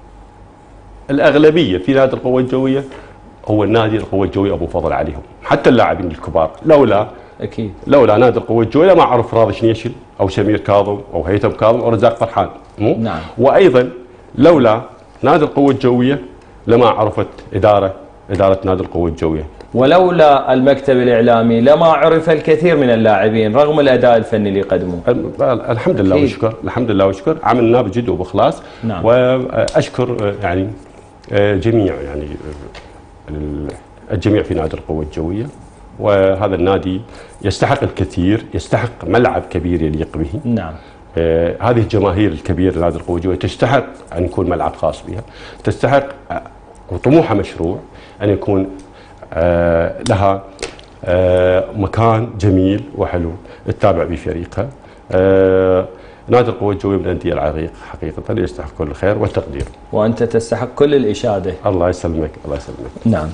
الأغلبية في نادي القوة الجوية هو النادي القوة الجوية أبو فضل عليهم، حتى اللاعبين الكبار لولا أكيد لولا نادي القوة الجوية ما أعرف راضي شنيشل أو سمير كاظم أو هيثم كاظم أو رزاق فرحان مو؟ نعم. وأيضا لولا نادي القوة الجوية لما عرفت إدارة إدارة نادي القوة الجوية، ولولا المكتب الإعلامي لما عرف الكثير من اللاعبين رغم الأداء الفني اللي قدموه. الحمد لله والشكر، الحمد لله والشكر، عملنا بجد وبإخلاص. نعم. وأشكر يعني جميع يعني الجميع في نادي القوة الجوية، وهذا النادي يستحق الكثير، يستحق ملعب كبير يليق به. نعم. آه هذه الجماهير الكبيرة لنادي القوة الجوية تستحق أن يكون ملعب خاص بها، تستحق وطموحها مشروع أن يكون آه لها آه مكان جميل وحلو تتابع به فريقها. آه نادي القوة الجوية من الأندية العريق حقيقة يستحق كل الخير والتقدير. وأنت تستحق كل الإشادة. الله يسلمك الله يسلمك. نعم.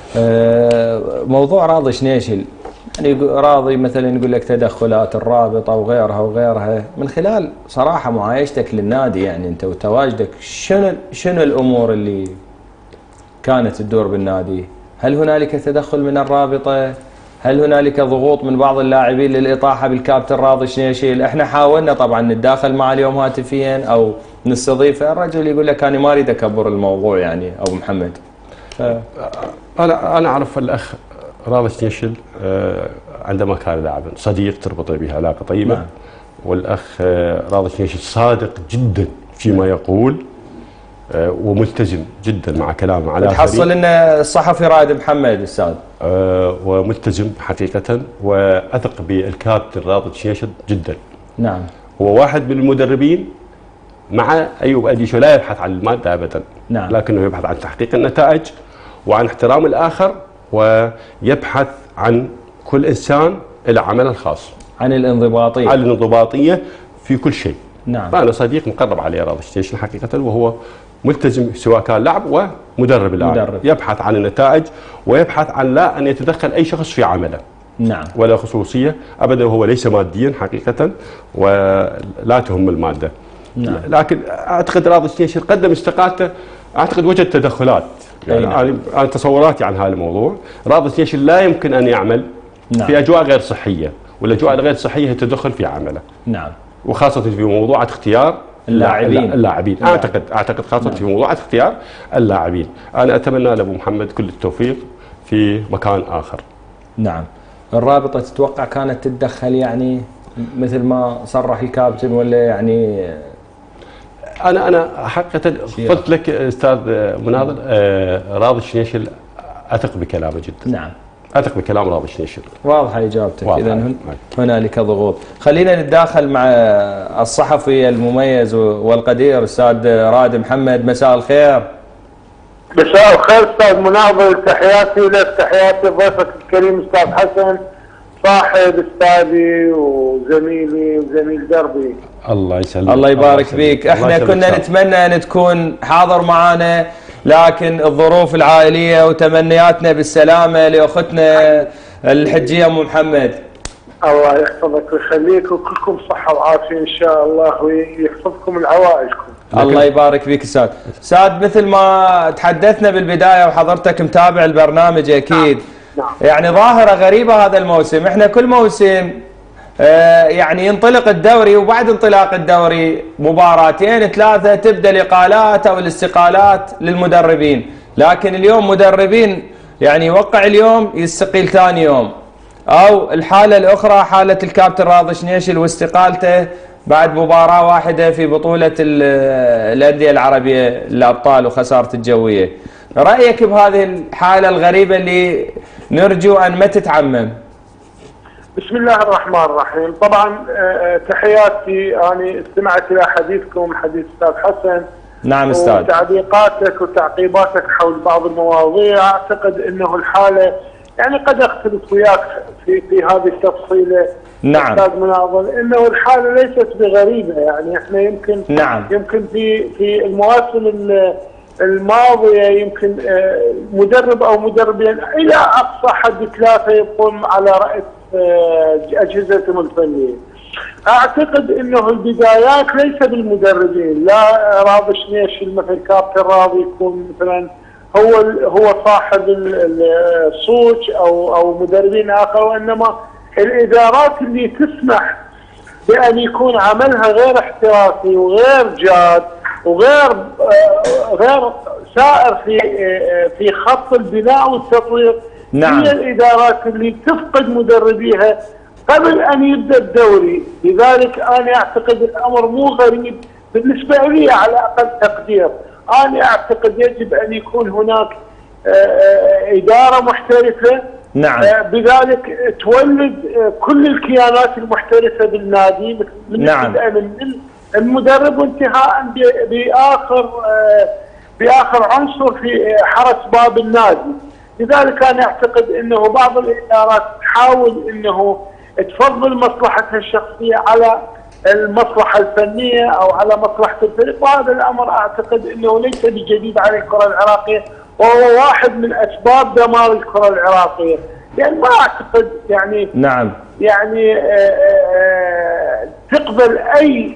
موضوع راضي شنيشل يعني راضي مثلا يقول لك تدخلات الرابطه وغيرها وغيرها، من خلال صراحه معايشتك للنادي يعني انت وتواجدك شنو شنو الامور اللي كانت تدور بالنادي؟ هل هنالك تدخل من الرابطه؟ هل هنالك ضغوط من بعض اللاعبين للاطاحه بالكابتن راضي شنيشل؟ احنا حاولنا طبعا نتداخل معه اليوم هاتفيا او نستضيفه، الرجل يقول لك انا ما اريد اكبر الموضوع يعني ابو محمد. ف... انا انا اعرف الاخ راضي شنيشل عندما كان لاعبا صديق تربط به علاقه طيبه. نعم. والاخ راضي شنيشل صادق جدا فيما يقول وملتزم جدا مع كلامه على تحصل ان الصحفي رائد محمد استاذ وملتزم حقيقه، واثق بالكابتن راضي شنيشل جدا. نعم. هو واحد من المدربين مع ايوب اديشو لا يبحث عن الماده ابدا. نعم. لكنه يبحث عن تحقيق النتائج وعن احترام الآخر، ويبحث عن كل إنسان إلى عمله الخاص، عن الانضباطية عن الانضباطية في كل شيء. نعم. فأنا صديق مقرب عليه راضي شنيشل حقيقة، وهو ملتزم سواء كان لاعب ومدرب الآن. مدرب. يبحث عن النتائج ويبحث عن لا أن يتدخل أي شخص في عمله. نعم. ولا خصوصية أبدا، وهو ليس ماديا حقيقة ولا تهم المادة. نعم. لكن أعتقد راضي شنيشل قدم استقالته، أعتقد وجد تدخلات. يعني نعم. أنا تصوراتي عن هذا الموضوع، راضي شنيشل لا يمكن أن يعمل نعم. في أجواء غير صحية، والأجواء الغير صحية هي تدخل في عمله. نعم. وخاصة في موضوع اختيار اللاعبين. اللاعبين نعم. أعتقد أعتقد خاصة نعم. في موضوع اختيار اللاعبين، أنا أتمنى لأبو محمد كل التوفيق في مكان آخر. نعم. الرابطة تتوقع كانت تتدخل يعني مثل ما صرح الكابتن ولا يعني؟ أنا أنا حقيقة قلت لك أستاذ مناظر آه راضي شنيشل أثق بكلامه جدا. نعم. أثق بكلام راضي شنيشل. واضحة إجابتك. إذا هنالك ضغوط. خلينا نتداخل مع الصحفي المميز والقدير أستاذ رائد محمد. مساء الخير. مساء الخير أستاذ مناظر، تحياتي لك، تحياتي ضيفك الكريم أستاذ حسن، صاحب استاذي وزميلي وزميل دربي. الله يسلمك. الله يبارك فيك. احنا كنا نتمنى ان تكون حاضر معانا، لكن الظروف العائليه وتمنياتنا بالسلامه لاختنا الحجيه ام محمد. الله يحفظك ويخليك وكلكم صحه وعافيه ان شاء الله ويحفظكم من عوائلكم. الله يبارك فيك استاذ. استاذ مثل ما تحدثنا بالبدايه وحضرتك متابع البرنامج اكيد. نعم. يعني ظاهره غريبه هذا الموسم، احنا كل موسم آه يعني ينطلق الدوري وبعد انطلاق الدوري مباراتين ثلاثه تبدا الاقالات او الاستقالات للمدربين، لكن اليوم مدربين يعني يوقع اليوم يستقيل ثاني يوم، او الحاله الاخرى حاله الكابتن راضي شنيشل واستقالته بعد مباراه واحده في بطوله الانديه العربيه الابطال وخساره الجويه. رايك بهذه الحاله الغريبه اللي نرجو ان ما تتعمم؟ بسم الله الرحمن الرحيم. طبعا تحياتي، انا استمعت الى حديثكم حديث استاذ حسن. نعم استاذ. وتعليقاتك وتعقيباتك حول بعض المواضيع، اعتقد انه الحاله يعني قد اختلف وياك في في هذه التفصيله. نعم. استاذ مناضل، انه الحاله ليست بغريبه، يعني احنا يمكن نعم. يمكن في في المواسم الماضيه يمكن مدرب او مدربين الى اقصى حد ثلاثه يبقون على راس اجهزتهم الفنيه. اعتقد انه البدايات ليس بالمدربين، لا راضي شنيشل مثل كابتن راضي يكون مثلا هو هو صاحب الصوت او او مدربين اخر، وانما الادارات اللي تسمح بان يكون عملها غير احترافي وغير جاد وغير غير سائر في في خط البناء والتطوير. نعم. هي الادارات اللي تفقد مدربيها قبل ان يبدا الدوري، لذلك انا اعتقد الامر مو غريب بالنسبه لي على اقل تقدير. انا اعتقد يجب ان يكون هناك اداره محترفه. نعم. بذلك تولد كل الكيانات المحترفه بالنادي، من نعم. من المدرب وانتهاء باخر باخر عنصر في حرس باب النادي. لذلك انا اعتقد انه بعض الادارات تحاول انه تفضل مصلحتها الشخصيه على المصلحه الفنيه او على مصلحه الفريق، وهذا الامر اعتقد انه ليس بجديد على الكره العراقيه، وهو واحد من اسباب دمار الكره العراقيه. يعني ما اعتقد يعني نعم يعني آآ آآ تقبل اي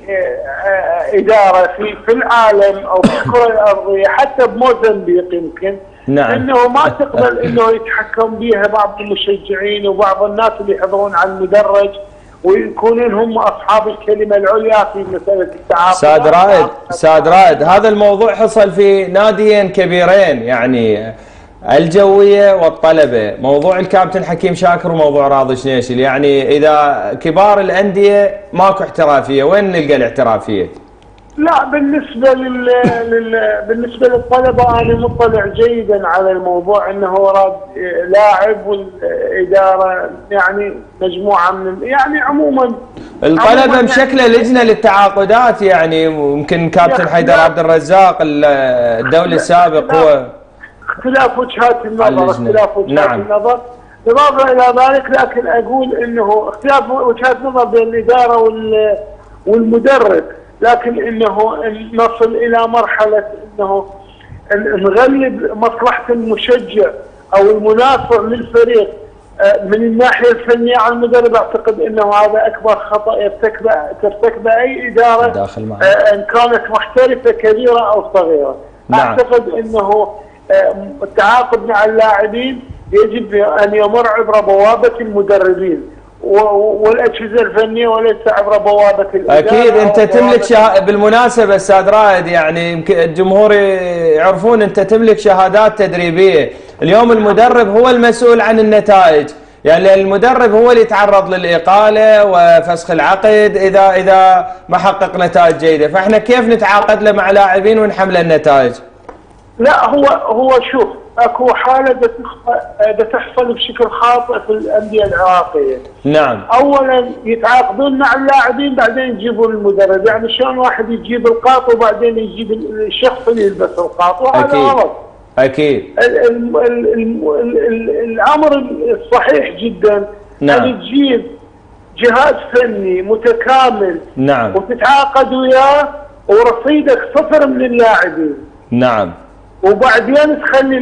آآ اداره في في العالم او في الكره الارضيه حتى بموزمبيق يمكن نعم. انه ما تقبل انه يتحكم بها بعض المشجعين وبعض الناس اللي يحضرون على المدرج ويكونون هم اصحاب الكلمه العليا في مساله التعاقد. ساد رائد ساد رائد هذا الموضوع حصل في ناديين كبيرين، يعني الجويه والطلبه، موضوع الكابتن حكيم شاكر وموضوع راضي شنيشل. يعني اذا كبار الانديه ماكو احترافيه، وين نلقى الاحترافيه؟ لا، بالنسبه لل... لل... بالنسبه للطلبه انا مطلع جيدا على الموضوع، انه راد لاعب والاداره يعني مجموعه من يعني عموما الطلبه مشكله لجنه للتعاقدات، يعني ممكن كابتن حيدر عبد الرزاق الدولي السابق هو اختلاف وجهات النظر اختلاف وجهات نعم. النظر. اضافه الى ذلك لكن اقول انه اختلاف وجهات نظر بين الاداره وال... والمدرب، لكن انه نصل الى مرحله انه نغلب مصلحه المشجع او المناصر للفريق من الناحيه الفنيه على المدرب. اعتقد انه هذا اكبر خطا يرتكبه ترتكبه اي اداره ان كانت محترفه كبيره او صغيره. نعم. اعتقد انه التعاقد مع اللاعبين يجب ان يمر عبر بوابه المدربين والاجهزه الفنيه وليس عبر بوابه الاداره. اكيد انت تملك شه... بالمناسبه استاذ رائد، يعني يمكن الجمهور يعرفون انت تملك شهادات تدريبيه. اليوم المدرب هو المسؤول عن النتائج، يعني المدرب هو اللي يتعرض للاقاله وفسخ العقد اذا اذا ما حقق نتائج جيده، فاحنا كيف نتعاقد له مع لاعبين ونحمل النتائج؟ لا، هو هو شوف، اكو حاله بتحصل بشكل خاطئ في الانديه العراقيه. نعم. اولا يتعاقدون مع اللاعبين بعدين يجيبون المدرب، يعني شلون واحد يجيب القاط وبعدين يجيب الشخص اللي يلبس القاط، وهذا غلط. اكيد. ال ال ال ال ال الامر الصحيح جدا نعم. ان تجيب جهاز فني متكامل. نعم. وتتعاقد وياه ورصيدك صفر من اللاعبين. نعم. وبعدين تخلي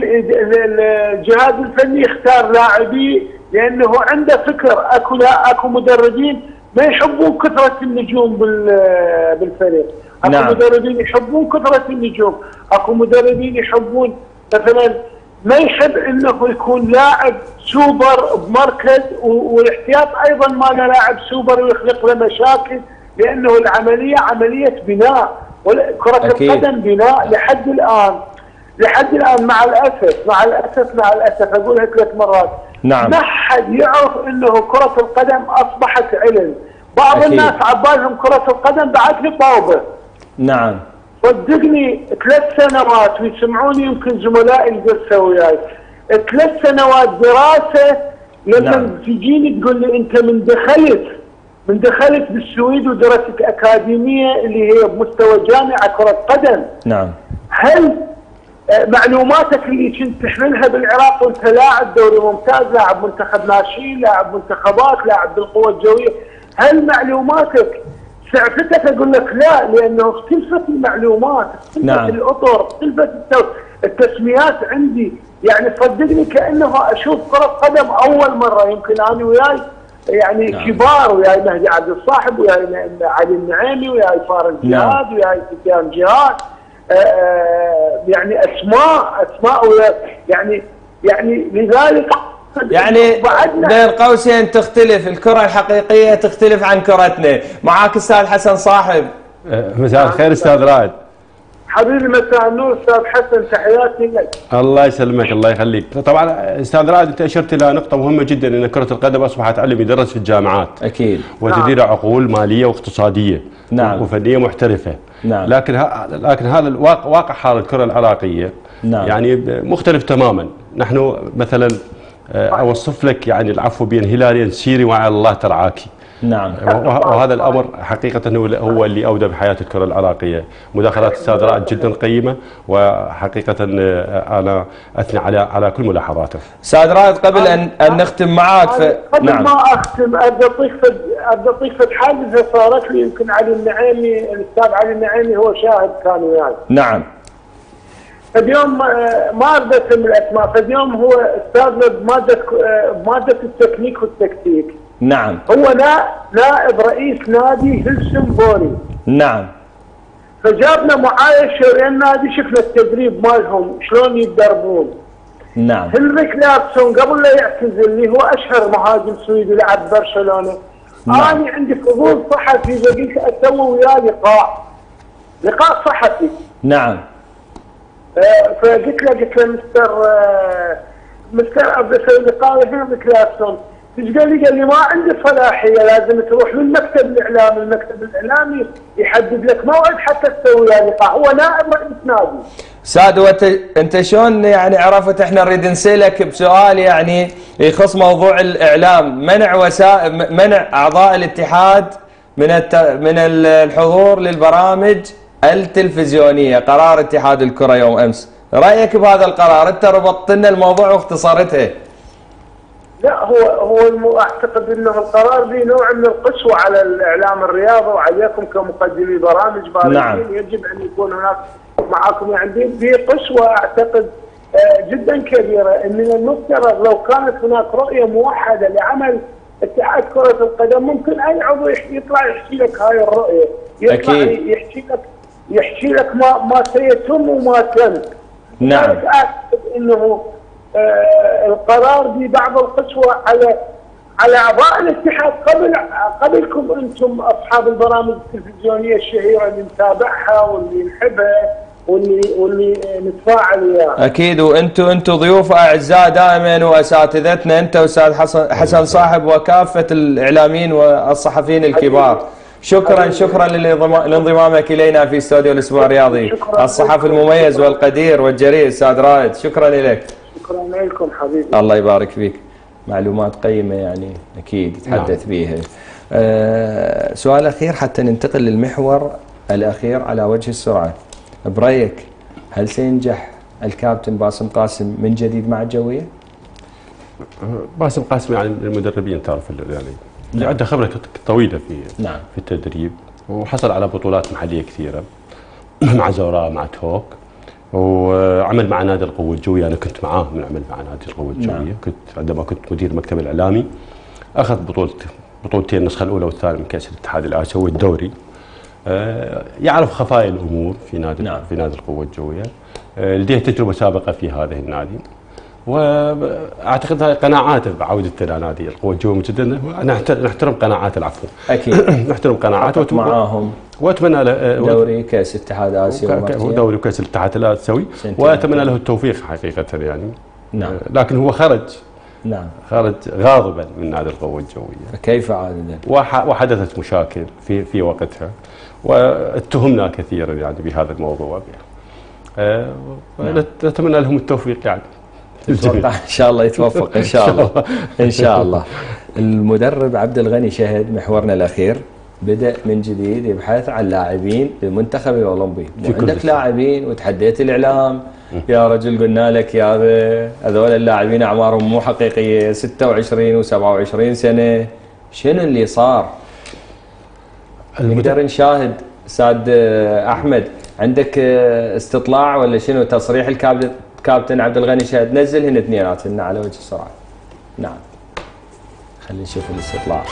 الجهاز الفني يختار لاعبيه، لانه عنده فكر. اكو لا اكو مدربين ما يحبون كثره النجوم بالفريق، اكو نعم. مدربين يحبون كثره النجوم، اكو مدربين يحبون مثلا ما يحب انه يكون لاعب سوبر بمركز والاحتياط ايضا ما له لاعب سوبر ويخلق له مشاكل، لانه العمليه عمليه بناء، كره القدم بناء لحد الان لحد الان مع الاسف مع الاسف مع الاسف اقولها ثلاث مرات. نعم. ما حد يعرف انه كره القدم اصبحت علم، بعض أكيد. الناس عبالهم كره القدم بعد في طاوبه. نعم. صدقني ثلاث سنوات ويسمعوني يمكن زملائي اللي درسوا وياي، ثلاث سنوات دراسه لما نعم. تجيني تقول لي انت من دخلت من دخلت بالسويد ودرست اكاديميه اللي هي بمستوى جامعه كره قدم. نعم. هل معلوماتك اللي كنت تحملها بالعراق وانت لاعب دوري ممتاز، لاعب منتخب ناشئين، لاعب منتخبات، لاعب بالقوه الجويه، هل معلوماتك سعفتك؟ اقول لك لا، لانه اختلفت المعلومات، اختلفت نعم. الاطر، اختلفت التسميات عندي، يعني صدقني كانه اشوف كره قدم اول مره. يمكن انا وياي يعني نعم. كبار، وياي مهدي عبد الصاحب، وياي علي النعيمي، وياي فارس جهاد، نعم. وياي سفيان جهاد، آه يعني اسماء اسماء يعني يعني لذلك يعني بين قوسين تختلف الكرة الحقيقية، تختلف عن كرتنا. معاك استاذ حسن صاحب. مساء الخير استاذ رائد. حبيبي مساء النور استاذ حسن، تحياتي لك. الله يسلمك الله يخليك. طبعا استاذ رائد انت اشرت الى نقطة مهمة جدا، ان كرة القدم اصبحت علم يدرس في الجامعات. اكيد. وتدير نعم. عقول مالية واقتصادية. نعم. وفنية محترفة. نعم. لكن ها لكن هذا الواقع واقع حال الكرة العراقية نعم. يعني مختلف تماما. نحن مثلا اوصف لك يعني العفو بين هلالين سيري وعلى الله ترعاكي. نعم. وهذا الامر حقيقه هو اللي اودى بحياه الكره العراقيه. مداخلات الاستاذ رائد جدا قيمه، وحقيقه انا اثني على على كل ملاحظاته. استاذ رائد قبل ان ان نختم معاك ف... قبل نعم. ما اختم ابدا اطيق ابدا اطيق حادثه صارت لي، يمكن علي النعيمي الاستاذ علي النعيمي هو شاهد كان وياي. نعم. فاليوم ما اريد اسمي الاسماء، فاليوم هو استاذنا بماده بماده التكنيك والتكتيك. نعم. هو نائب رئيس نادي هلسنبوري. نعم. فجابنا معايشه ويا النادي، شفنا التدريب مالهم شلون يتدربون. نعم. هنريك لارسون قبل لا يعتزل، اللي هو اشهر مهاجم سويدي لعب برشلونه. نعم. انا عندي فضول صحفي فقلت اسوي وياه لقاء لقاء صحفي. نعم. آه فقلت له قلت له مستر آه مستر ابي اسوي لقاء هنريك لارسون. ايش قال لي؟ قال لي ما عندي صلاحيه، لازم تروح للمكتب الاعلامي، المكتب الاعلامي يحدد لك موعد حتى تسوي له لقاء، هو نائب رئيس نادي. سعد وانت انت شلون يعني عرفت؟ احنا نريد نسالك بسؤال يعني يخص موضوع الاعلام، منع وسائل منع اعضاء الاتحاد من الت... من الحضور للبرامج التلفزيونيه، قرار اتحاد الكره يوم امس، رايك بهذا القرار؟ انت ربطت لنا الموضوع واختصرته. لا هو هو اعتقد انه القرار به نوع من القسوه على الاعلام الرياضي وعليكم كمقدمي برامج بارزين. نعم. يجب ان يكون هناك معاكم، يعني به قسوه اعتقد جدا كبيره. ان من المفترض لو كانت هناك رؤيه موحده لعمل اتحاد كره القدم، ممكن اي عضو يطلع يحكي لك هاي الرؤيه، يطلع أكيد. يحكي لك يحكي لك ما ما سيتم وما تم. نعم. اعتقد انه آه القرار ببعض القسوه على على اعضاء الاتحاد قبل قبلكم انتم اصحاب البرامج التلفزيونيه الشهيره اللي نتابعها واللي نحبها واللي واللي نتفاعل وياها. اكيد، وانتم انتم ضيوف اعزاء دائما واساتذتنا، انت واستاذ حسن حسن صاحب وكافه الاعلاميين والصحفيين الكبار. شكرا شكرا لانضمامك الينا في استوديو الاسبوع الرياضي، الصحفي المميز والقدير والجريء استاذ رائد، شكرا لك. شكرا لكم حبيبي. الله يبارك فيك، معلومات قيمه يعني اكيد تحدث بها. أه سؤال اخير حتى ننتقل للمحور الاخير على وجه السرعه. برايك هل سينجح الكابتن باسم قاسم من جديد مع الجويه؟ باسم قاسم يعني من المدربين تعرف يعني اللي عنده خبره طويله في نعم. في التدريب، وحصل على بطولات محليه كثيره مع زوراء مع توك، وعمل مع نادي القوه الجويه. انا كنت معاه من عمل مع نادي القوه الجويه. نعم. كنت عندما كنت مدير المكتب الاعلامي اخذ بطوله بطولتين، النسخه الاولى والثانيه من كاس الاتحاد الاسيوي والدوري. يعرف خفايا الامور في نادي نعم. في نادي القوه الجويه، لديه تجربه سابقه في هذه النادي، واعتقد هذه قناعاته بعودته الى نادي القوه الجويه جدا. نحترم قناعاته العفو اكيد نحترم قناعاته معاهم، واتمنى له دوري كاس اتحاد اسيا ودوري كاس الاتحاد الاسيوي، واتمنى له التوفيق حقيقه يعني. نعم. لكن هو خرج نعم خرج غاضبا من نادي القوه الجويه. فكيف عاد؟ وحدثت مشاكل في في وقتها، واتهمنا كثيرا يعني بهذا الموضوع. أه نعم. نتمنى لهم التوفيق يعني. اتوقع ان شاء الله يتوفق ان شاء الله ان شاء الله. المدرب عبد الغني شهد محورنا الاخير بدأ من جديد يبحث عن لاعبين للمنتخب الاولمبي، عندك لاعبين وتحديت الاعلام يا رجل، قلنا لك يا هذول اللاعبين اعمارهم مو حقيقيه، ستة وعشرين وسبعة وعشرين سنه، شنو اللي صار؟ نقدر نشاهد استاذ احمد، عندك استطلاع ولا شنو؟ تصريح الكابتن كابتن عبد الغني شهد، نزلهن اثنينات لنا على وجه السرعه. نعم خلينا نشوف الاستطلاع.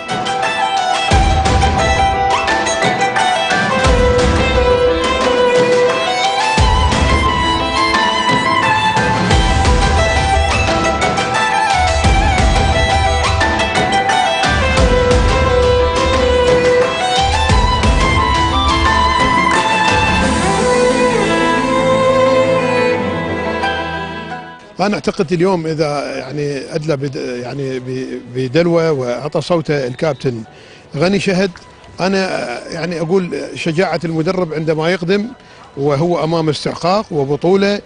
أنا أعتقد اليوم إذا يعني أدلى بد يعني بدلوة وأعطى صوته الكابتن غني شهد، أنا يعني أقول شجاعة المدرب عندما يقدم وهو أمام استحقاق وبطولة،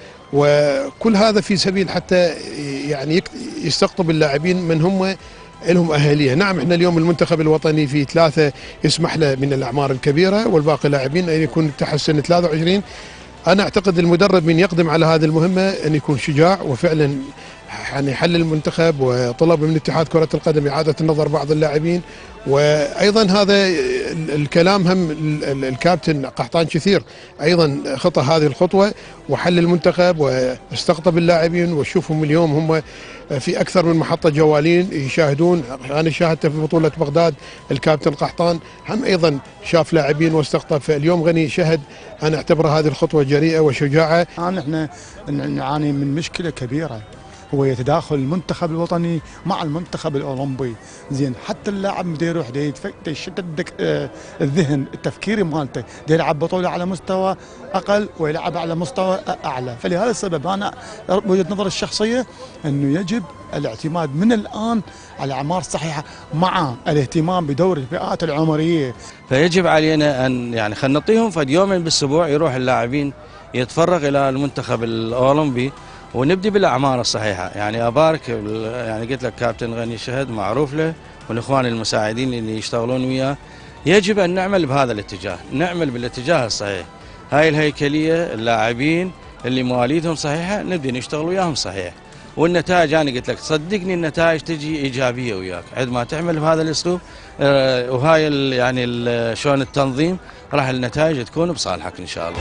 وكل هذا في سبيل حتى يعني يستقطب اللاعبين من هم لهم أهلية. نعم احنا اليوم المنتخب الوطني في ثلاثة يسمح له من الأعمار الكبيرة، والباقي لاعبين أن يكون تحت سن ثلاثة وعشرين. أنا أعتقد المدرب من يقدم على هذه المهمة أن يكون شجاع، وفعلا يعني حل المنتخب وطلب من اتحاد كرة القدم إعادة النظر بعض اللاعبين. وأيضا هذا الكلام هم الكابتن قحطان كثير أيضا خطى هذه الخطوة وحل المنتخب واستقطب اللاعبين، وشوفهم اليوم هم في أكثر من محطة جوالين يشاهدون. أنا شاهدت في بطولة بغداد الكابتن قحطان هم أيضا شاف لاعبين واستقطب، فاليوم غني شهد أنا أعتبر هذه الخطوة جريئة وشجاعة. الآن احنا نعاني من مشكلة كبيرة، هو يتداخل المنتخب الوطني مع المنتخب الاولمبي. زين حتى اللاعب بده يروح يشتت الذهن التفكيري مالته، بده يلعب بطوله على مستوى اقل ويلعب على مستوى اعلى. فلهذا السبب انا وجهه نظري الشخصيه انه يجب الاعتماد من الان على الاعمار الصحيحه مع الاهتمام بدور الفئات العمريه. فيجب علينا ان يعني خلينا نعطيهم فد يومين بالاسبوع يروح اللاعبين يتفرغ الى المنتخب الاولمبي، ونبدي بالاعمار الصحيحه. يعني ابارك يعني قلت لك كابتن غني شهد معروف له والاخوان المساعدين اللي يشتغلون وياه، يجب ان نعمل بهذا الاتجاه، نعمل بالاتجاه الصحيح. هاي الهيكليه اللاعبين اللي مواليدهم صحيحه نبدي نشتغل وياهم صحيح، والنتائج انا قلت لك صدقني النتائج تجي ايجابيه وياك عندما تعمل بهذا الاسلوب. آه وهاي يعني شلون التنظيم راح النتائج تكون بصالحك ان شاء الله.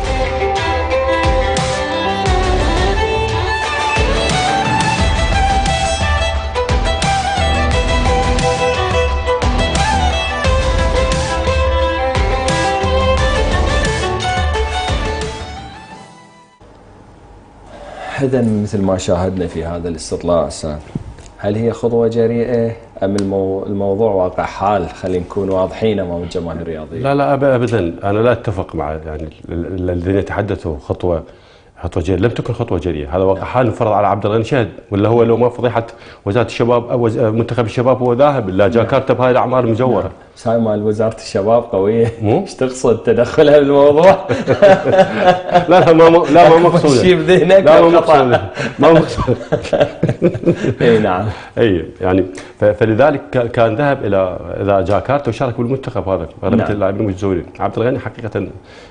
إذا مثل ما شاهدنا في هذا الاستطلاع استاذ، هل هي خطوة جريئة أم المو... الموضوع واقع حال؟ خلينا نكون واضحين أمام الجماهير الرياضية. لا لا أبدا، أنا لا أتفق مع يعني الذين يتحدثوا خطوة خطوة جريئة. لم تكن خطوة جريئة، هذا واقع حال انفرض على عبد الغني شهد، ولا هو لو ما فضيحة وزارة الشباب أو منتخب الشباب هو ذاهب لا جاكرتا بهاي الأعمار المزورة. هاي مال وزارة الشباب قوية، ايش تقصد تدخلها بالموضوع؟ لا لا ما لا ما مقصود. شيء بذهنك لا ما مقصود ما مقصود. اي نعم. اي يعني فلذلك كان ذهب الى الى جاكرتا وشارك بالمنتخب هذا غالبية اللاعبين المتزورين. عبد الغني حقيقة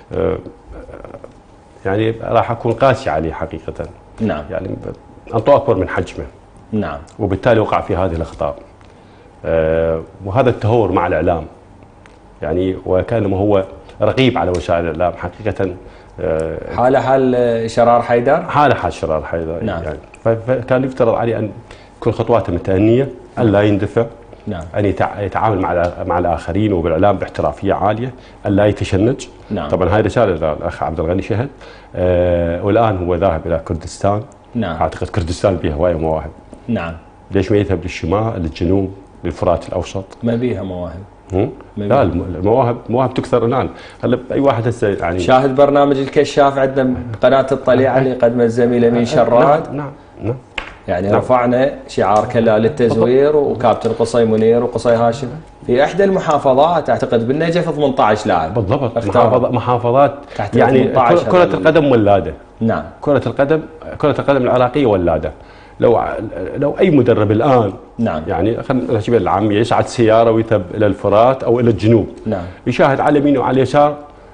يعني راح اكون قاسي عليه حقيقة. نعم. يعني انطوه اكبر من حجمه. نعم. وبالتالي وقع في هذه الاخطاء. أه وهذا التهور مع الاعلام يعني، وكانما هو رقيب على وسائل الاعلام حقيقة. أه حاله حال شرار حيدر؟ حاله حال شرار حيدر. نعم. يعني فكان يفترض عليه ان تكون خطواته متأنية، ان لا يندفع، نعم. ان يتعامل مع مع الاخرين وبالاعلام باحترافيه عاليه، ان لا يتشنج. نعم. طبعا هاي رساله للاخ عبد الغني شهد. آه والان هو ذاهب الى كردستان. نعم. اعتقد كردستان بها هوايه مواهب. نعم. ليش ما يذهب للشمال، للجنوب، للفرات الاوسط؟ ما بيها مواهب. لا المواهب مواهب تكثر الان. هلا اي واحد هسه يعني شاهد برنامج الكشاف عندنا قناه الطليعه اللي قدمها الزميل امين شراد. نعم نعم, نعم. يعني نعم. رفعنا شعار كلا للتزوير وكابتن قصي منير وقصي هاشم في احدى المحافظات، اعتقد بالنجف ثمانية عشر لاعب. بالضبط. محافظات محافظات يعني كره القدم ولاده. نعم. كره القدم كره القدم العراقيه ولاده. لو لو اي مدرب الان نعم يعني خلينا نحكي بالعاميه يصعد سياره ويذهب الى الفرات او الى الجنوب، نعم، يشاهد على اليمين وعلى اليسار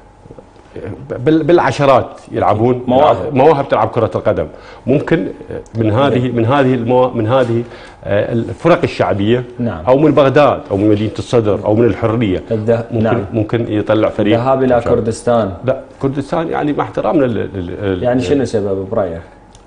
بالعشرات يلعبون مواهب مواهب تلعب كره القدم. ممكن من هذه من هذه المو... من هذه الفرق الشعبيه، نعم، او من بغداد او من مدينه الصدر او من الحريه، الده... ممكن نعم. ممكن يطلع فريق. الذهاب الى كردستان. لا كردستان يعني مع احترامنا لل... يعني شنو سبب برايك؟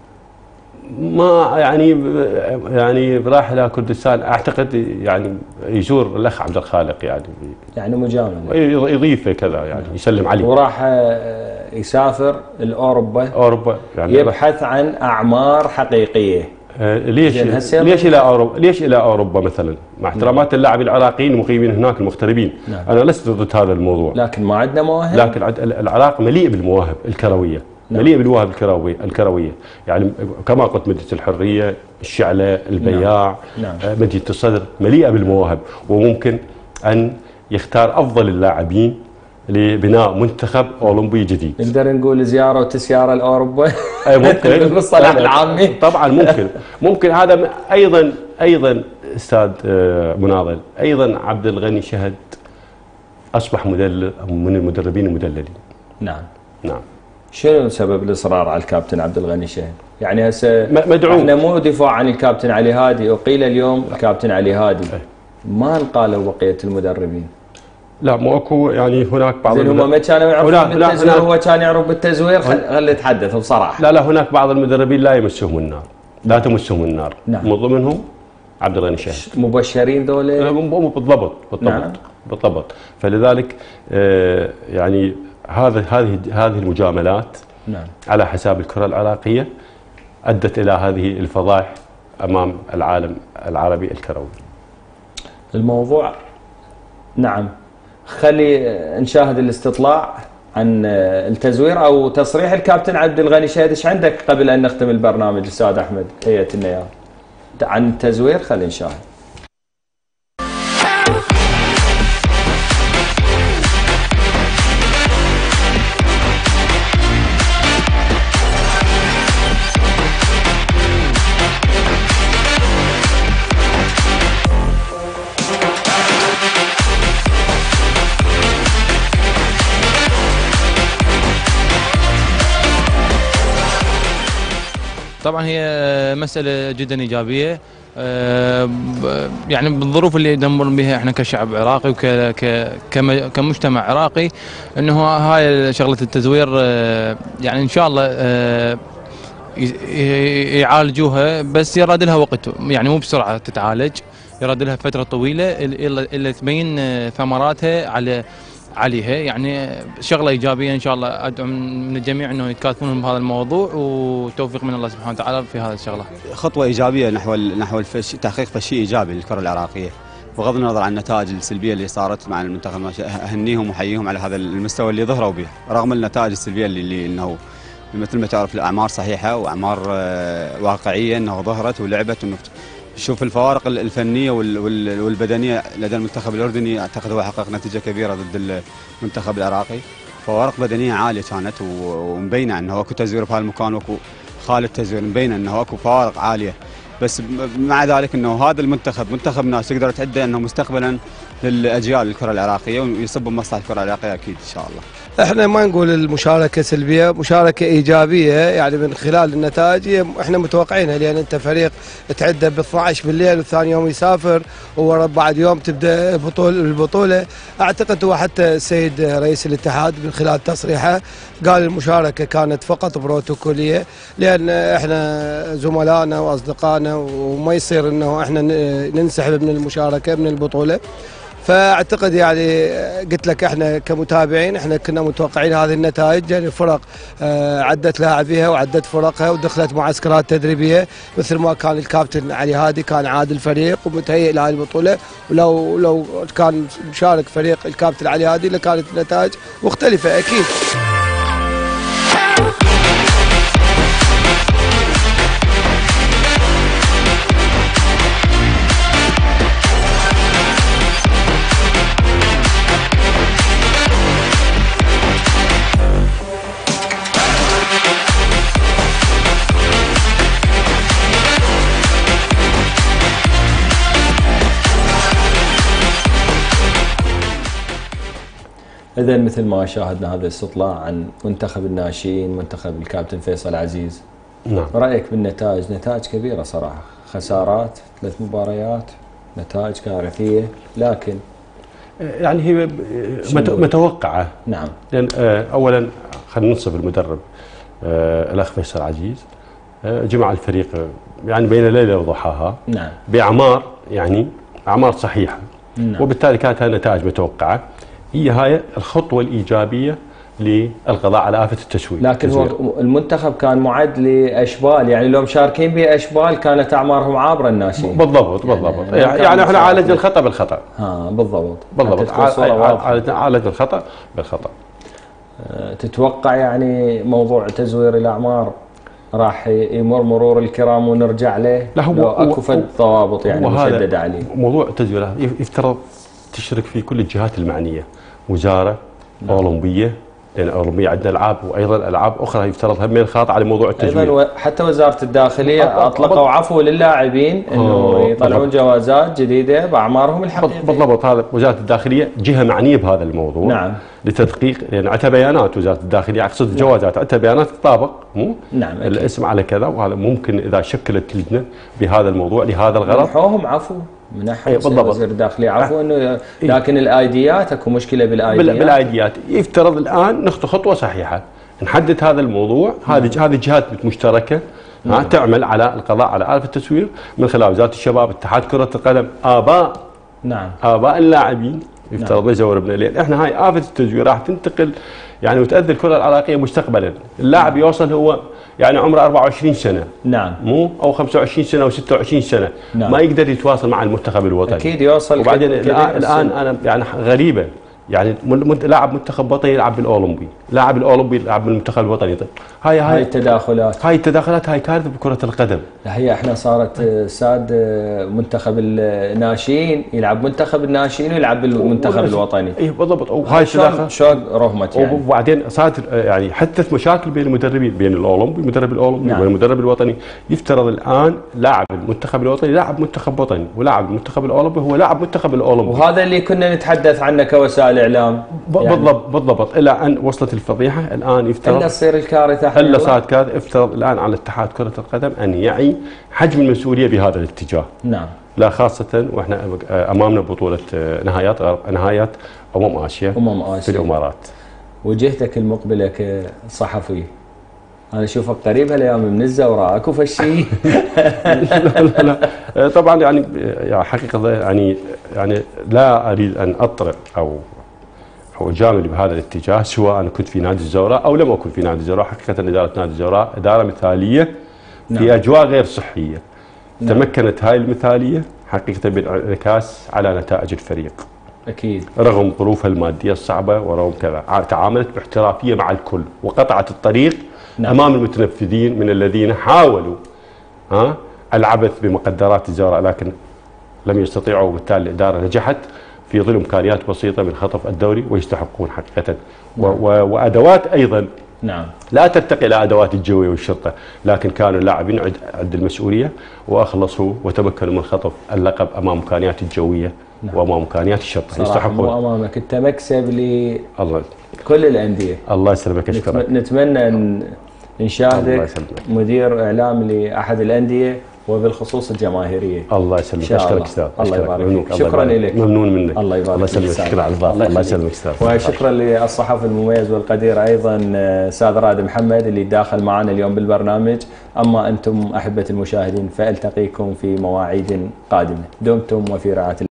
ما يعني يعني راح الى كردستان اعتقد يعني يزور الاخ عبد الخالق يعني يعني مجامله يضيفه كذا يعني يسلم عليه، وراح يسافر لاوروبا اوروبا يعني يبحث عن اعمار حقيقيه. آه ليش ليش الى اوروبا ليش الى اوروبا مثلا؟ مع احترامات اللاعبين العراقيين المقيمين هناك المغتربين. نعم. انا لست ضد هذا الموضوع، لكن ما عندنا مواهب. لكن العراق مليء بالمواهب الكرويه. نعم. مليء بالمواهب الكرويه الكرويه يعني كما قلت مدينه الحريه، الشعله، البياع، نعم. مدينه الصدر مليئه بالمواهب، وممكن ان يختار افضل اللاعبين لبناء منتخب اولمبي جديد. نقدر نقول زياره وتسياره لاوروبا. اي ممكن بالمصطلح العامي. طبعا ممكن ممكن هذا ايضا ايضا استاذ مناضل، ايضا عبد الغني شهد اصبح مدلل من المدربين المدللين. نعم نعم. شنو سبب الاصرار على الكابتن عبد الغني شهد؟ يعني هسه مدعوم. احنا مو دفاع عن الكابتن علي هادي، وقيل اليوم الكابتن علي هادي ما انقالوا بقيه المدربين. لا مو اكو يعني هناك بعض المدربين هم ما كانوا يعرفون بالتزوير، هو كان يعرف بالتزوير. خلي يتحدث بصراحه. لا لا هناك بعض المدربين لا يمسهم النار، لا تمسهم النار. نعم. من ضمنهم عبد الغني شهد. مبشرين ذولا؟ بالضبط بالضبط. نعم. بالضبط. فلذلك آه يعني هذا هذه هذه المجاملات، نعم، على حساب الكرة العراقية أدت إلى هذه الفضائح أمام العالم العربي الكروي. الموضوع نعم. خلي نشاهد الاستطلاع عن التزوير أو تصريح الكابتن عبد الغني شهد. ايش عندك قبل أن نختم البرنامج أستاذ أحمد هيئة النيار عن التزوير؟ خلي نشاهد. طبعا هي مسألة جدا إيجابية، يعني بالظروف اللي نمر بها احنا كشعب عراقي وكمجتمع عراقي، انه هاي شغلة التزوير يعني ان شاء الله يعالجوها، بس يراد لها وقت، يعني مو بسرعة تتعالج، يراد لها فترة طويلة إلا تبين ثمراتها على عليها. يعني شغله ايجابيه ان شاء الله. ادعو من الجميع انه يتكاتفون بهذا الموضوع، وتوفيق من الله سبحانه وتعالى في هذا الشغله. خطوه ايجابيه نحو نحو الفش... تحقيق شيء ايجابي للكره العراقيه، بغض النظر عن النتائج السلبيه اللي صارت مع المنتخب. اهنيهم واحييهم على هذا المستوى اللي ظهروا به، رغم النتائج السلبيه اللي, اللي انه مثل ما تعرف الاعمار صحيحه واعمار واقعيه انه ظهرت ولعبت. انه شوف الفوارق الفنيه والبدنيه لدى المنتخب الاردني، اعتقد هو حقق نتيجه كبيره ضد المنتخب العراقي. فوارق بدنيه عاليه كانت، ومبينه انه اكو تزوير في هالمكان واكو خالة تزوير، مبينه انه اكو فوارق عاليه. بس مع ذلك انه هذا المنتخب منتخب ناس تقدر تعده انه مستقبلا للاجيال الكره العراقيه، ويصب بمصلحه الكره العراقيه اكيد ان شاء الله. احنا ما نقول المشاركه سلبيه، مشاركه ايجابيه يعني من خلال النتائج احنا متوقعينها، لان انت فريق تعده ب اثنعش بالليل وثاني يوم يسافر وورا بعد يوم تبدا بطوله البطوله. اعتقد هو حتى السيد رئيس الاتحاد من خلال تصريحه قال المشاركه كانت فقط بروتوكوليه، لان احنا زملائنا واصدقائنا وما يصير انه احنا ننسحب من المشاركه من البطوله. فاعتقد يعني قلت لك احنا كمتابعين احنا كنا متوقعين هذه النتائج، يعني الفرق عدت لاعبيها وعدت فرقها ودخلت معسكرات تدريبيه مثل ما كان الكابتن علي هادي كان عاد الفريق ومتهيئ لهذه البطوله، ولو لو كان مشارك فريق الكابتن علي هادي لكانت النتائج مختلفه اكيد. إذا مثل ما شاهدنا هذا الاستطلاع عن منتخب الناشئين، منتخب الكابتن فيصل عزيز. نعم. رأيك بالنتائج؟ نتائج كبيرة صراحة، خسارات، ثلاث مباريات، نتائج كارثية، لكن يعني هي متوقعة. نعم. لأن أولا خلينا ننصف المدرب الأخ فيصل عزيز، جمع الفريق يعني بين ليلة وضحاها. نعم. بأعمار يعني أعمار صحيحة. نعم. وبالتالي كانت هذه النتائج متوقعة. هي هاي الخطوة الإيجابية للقضاء على آفة التسويق. لكن هو المنتخب كان معد لأشبال، يعني لو مشاركين بأشبال كانت أعمارهم عابرة الناشئين. بالضبط بالضبط. يعني, يعني احنا عالجنا الخطأ بالخطأ. ها بالضبط. بالضبط. عالجنا الخطأ بالخطأ. تتوقع يعني موضوع تزوير الأعمار راح يمر مرور الكرام ونرجع له؟ لا هو لو اكو فد ضوابط يعني مشددة عليه. موضوع التزوير يفترض تشرك فيه كل الجهات المعنية، وزارة، نعم. أولمبية، لأن الأولمبية عندنا ألعاب وأيضا ألعاب أخرى يفترض هم خاضعة على موضوع التزوير. أيضا حتى وزارة الداخلية أطلقوا عفو لللاعبين إنه يطلعون جوازات جديدة بأعمارهم الحقيقية. بالضبط. هذا وزارة الداخلية جهة معنية بهذا الموضوع. نعم. لتدقيق، لأن يعني عندها بيانات وزارة الداخلية، أقصد الجوازات عندها بيانات تطابق مو؟ نعم. أكيد. الاسم على كذا، وهذا ممكن إذا شكلت لجنة بهذا الموضوع لهذا الغرض. منحوهم عفو. من ناحيه وزير الداخليه عفوا انه، لكن الايديات اكو مشكله بالايديات. بالايديات يفترض الان نخطو خطوه صحيحه، نحدد هذا الموضوع. هذه هذه جهات مشتركه نعم. تعمل على القضاء على آلة التسوير من خلال وزاره الشباب، اتحاد كره القدم، اباء نعم اباء اللاعبين يفترض ما يزور ابنه، لان احنا هاي آفة التزوير راح تنتقل يعني وتأذي الكره العراقيه مستقبلا. اللاعب يوصل هو يعني عمره أربعة وعشرين سنة نعم مو او خمسة وعشرين سنة او ستة وعشرين سنة نعم. ما يقدر يتواصل مع المنتخب الوطني اكيد يوصل. وبعدين الان الان انا يعني غريبه يعني لاعب منتخب وطني يلعب بالاولمبي، لاعب الاولمبي يلعب بالمنتخب الوطني. هاي هاي التداخلات هاي التداخلات هاي كارثه بكره القدم. هي احنا صارت ساد منتخب الناشئين يلعب منتخب الناشئين ويلعب بالمنتخب الوطني. اي بالضبط. وهاي التداخل شلون رهمت يعني. وبعدين صارت يعني حدث مشاكل بين المدربين، بين الاولمبي المدرب الاولمبي نعم. والمدرب الوطني. يفترض الان لاعب المنتخب الوطني لاعب منتخب وطني، ولاعب المنتخب الاولمبي هو لاعب منتخب الاولمبي. وهذا اللي كنا نتحدث عنه كوسائل اعلام. يعني بالضبط بالضبط الى ان وصلت الفضيحه. الان يفترض الا تصير الكارثه الا صارت كارثه. يفترض الان على اتحاد كره القدم ان يعي حجم المسؤوليه بهذا الاتجاه. نعم. لا خاصه واحنا امامنا بطوله نهايات غرب نهايات امم اسيا امم اسيا في الامارات. وجهتك المقبله كصحفي انا اشوفك قريب هالايام من الزوراء، اكو فشي؟ لا لا لا طبعا يعني حقيقه يعني يعني لا اريد ان اطرق او او اجامل بهذا الاتجاه، سواء انا كنت في نادي الزوراء او لم اكن في نادي الزوراء. حقيقه اداره نادي الزوراء اداره مثاليه نعم. في اجواء غير صحيه. نعم. تمكنت هاي المثاليه حقيقه بالانعكاس على نتائج الفريق. اكيد. رغم ظروفها الماديه الصعبه ورغم كذا تعاملت باحترافيه مع الكل وقطعت الطريق نعم. امام المتنفذين من الذين حاولوا ها العبث بمقدرات الزوراء، لكن لم يستطيعوا، وبالتالي الاداره نجحت في ظل امكانيات بسيطه من خطف الدوري ويستحقون حقيقه. نعم. وادوات ايضا نعم لا ترتقي الى ادوات الجويه والشرطه، لكن كانوا اللاعبين عند المسؤوليه واخلصوا وتمكنوا من خطف اللقب امام امكانيات الجويه نعم. وامام امكانيات الشرطه. يستحقون. مو امامك انت مكسب ل الله كل الانديه. الله يسلمك، اشكرك. نتمنى ان نشاهدك مدير اعلام لاحد الانديه وبالخصوص الجماهيريه. الله يسلمك، اشكرك استاذ. الله يبارك فيك. شكرا لك. ممنون منك. الله يبارك الله يسلمك. شكرا على الضيافه. الله يسلمك استاذ. وشكرا للصحفي المميز والقدير ايضا استاذ رائد محمد اللي داخل معنا اليوم بالبرنامج. اما انتم احبه المشاهدين فالتقيكم في مواعيد قادمه. دمتم وفي رعايه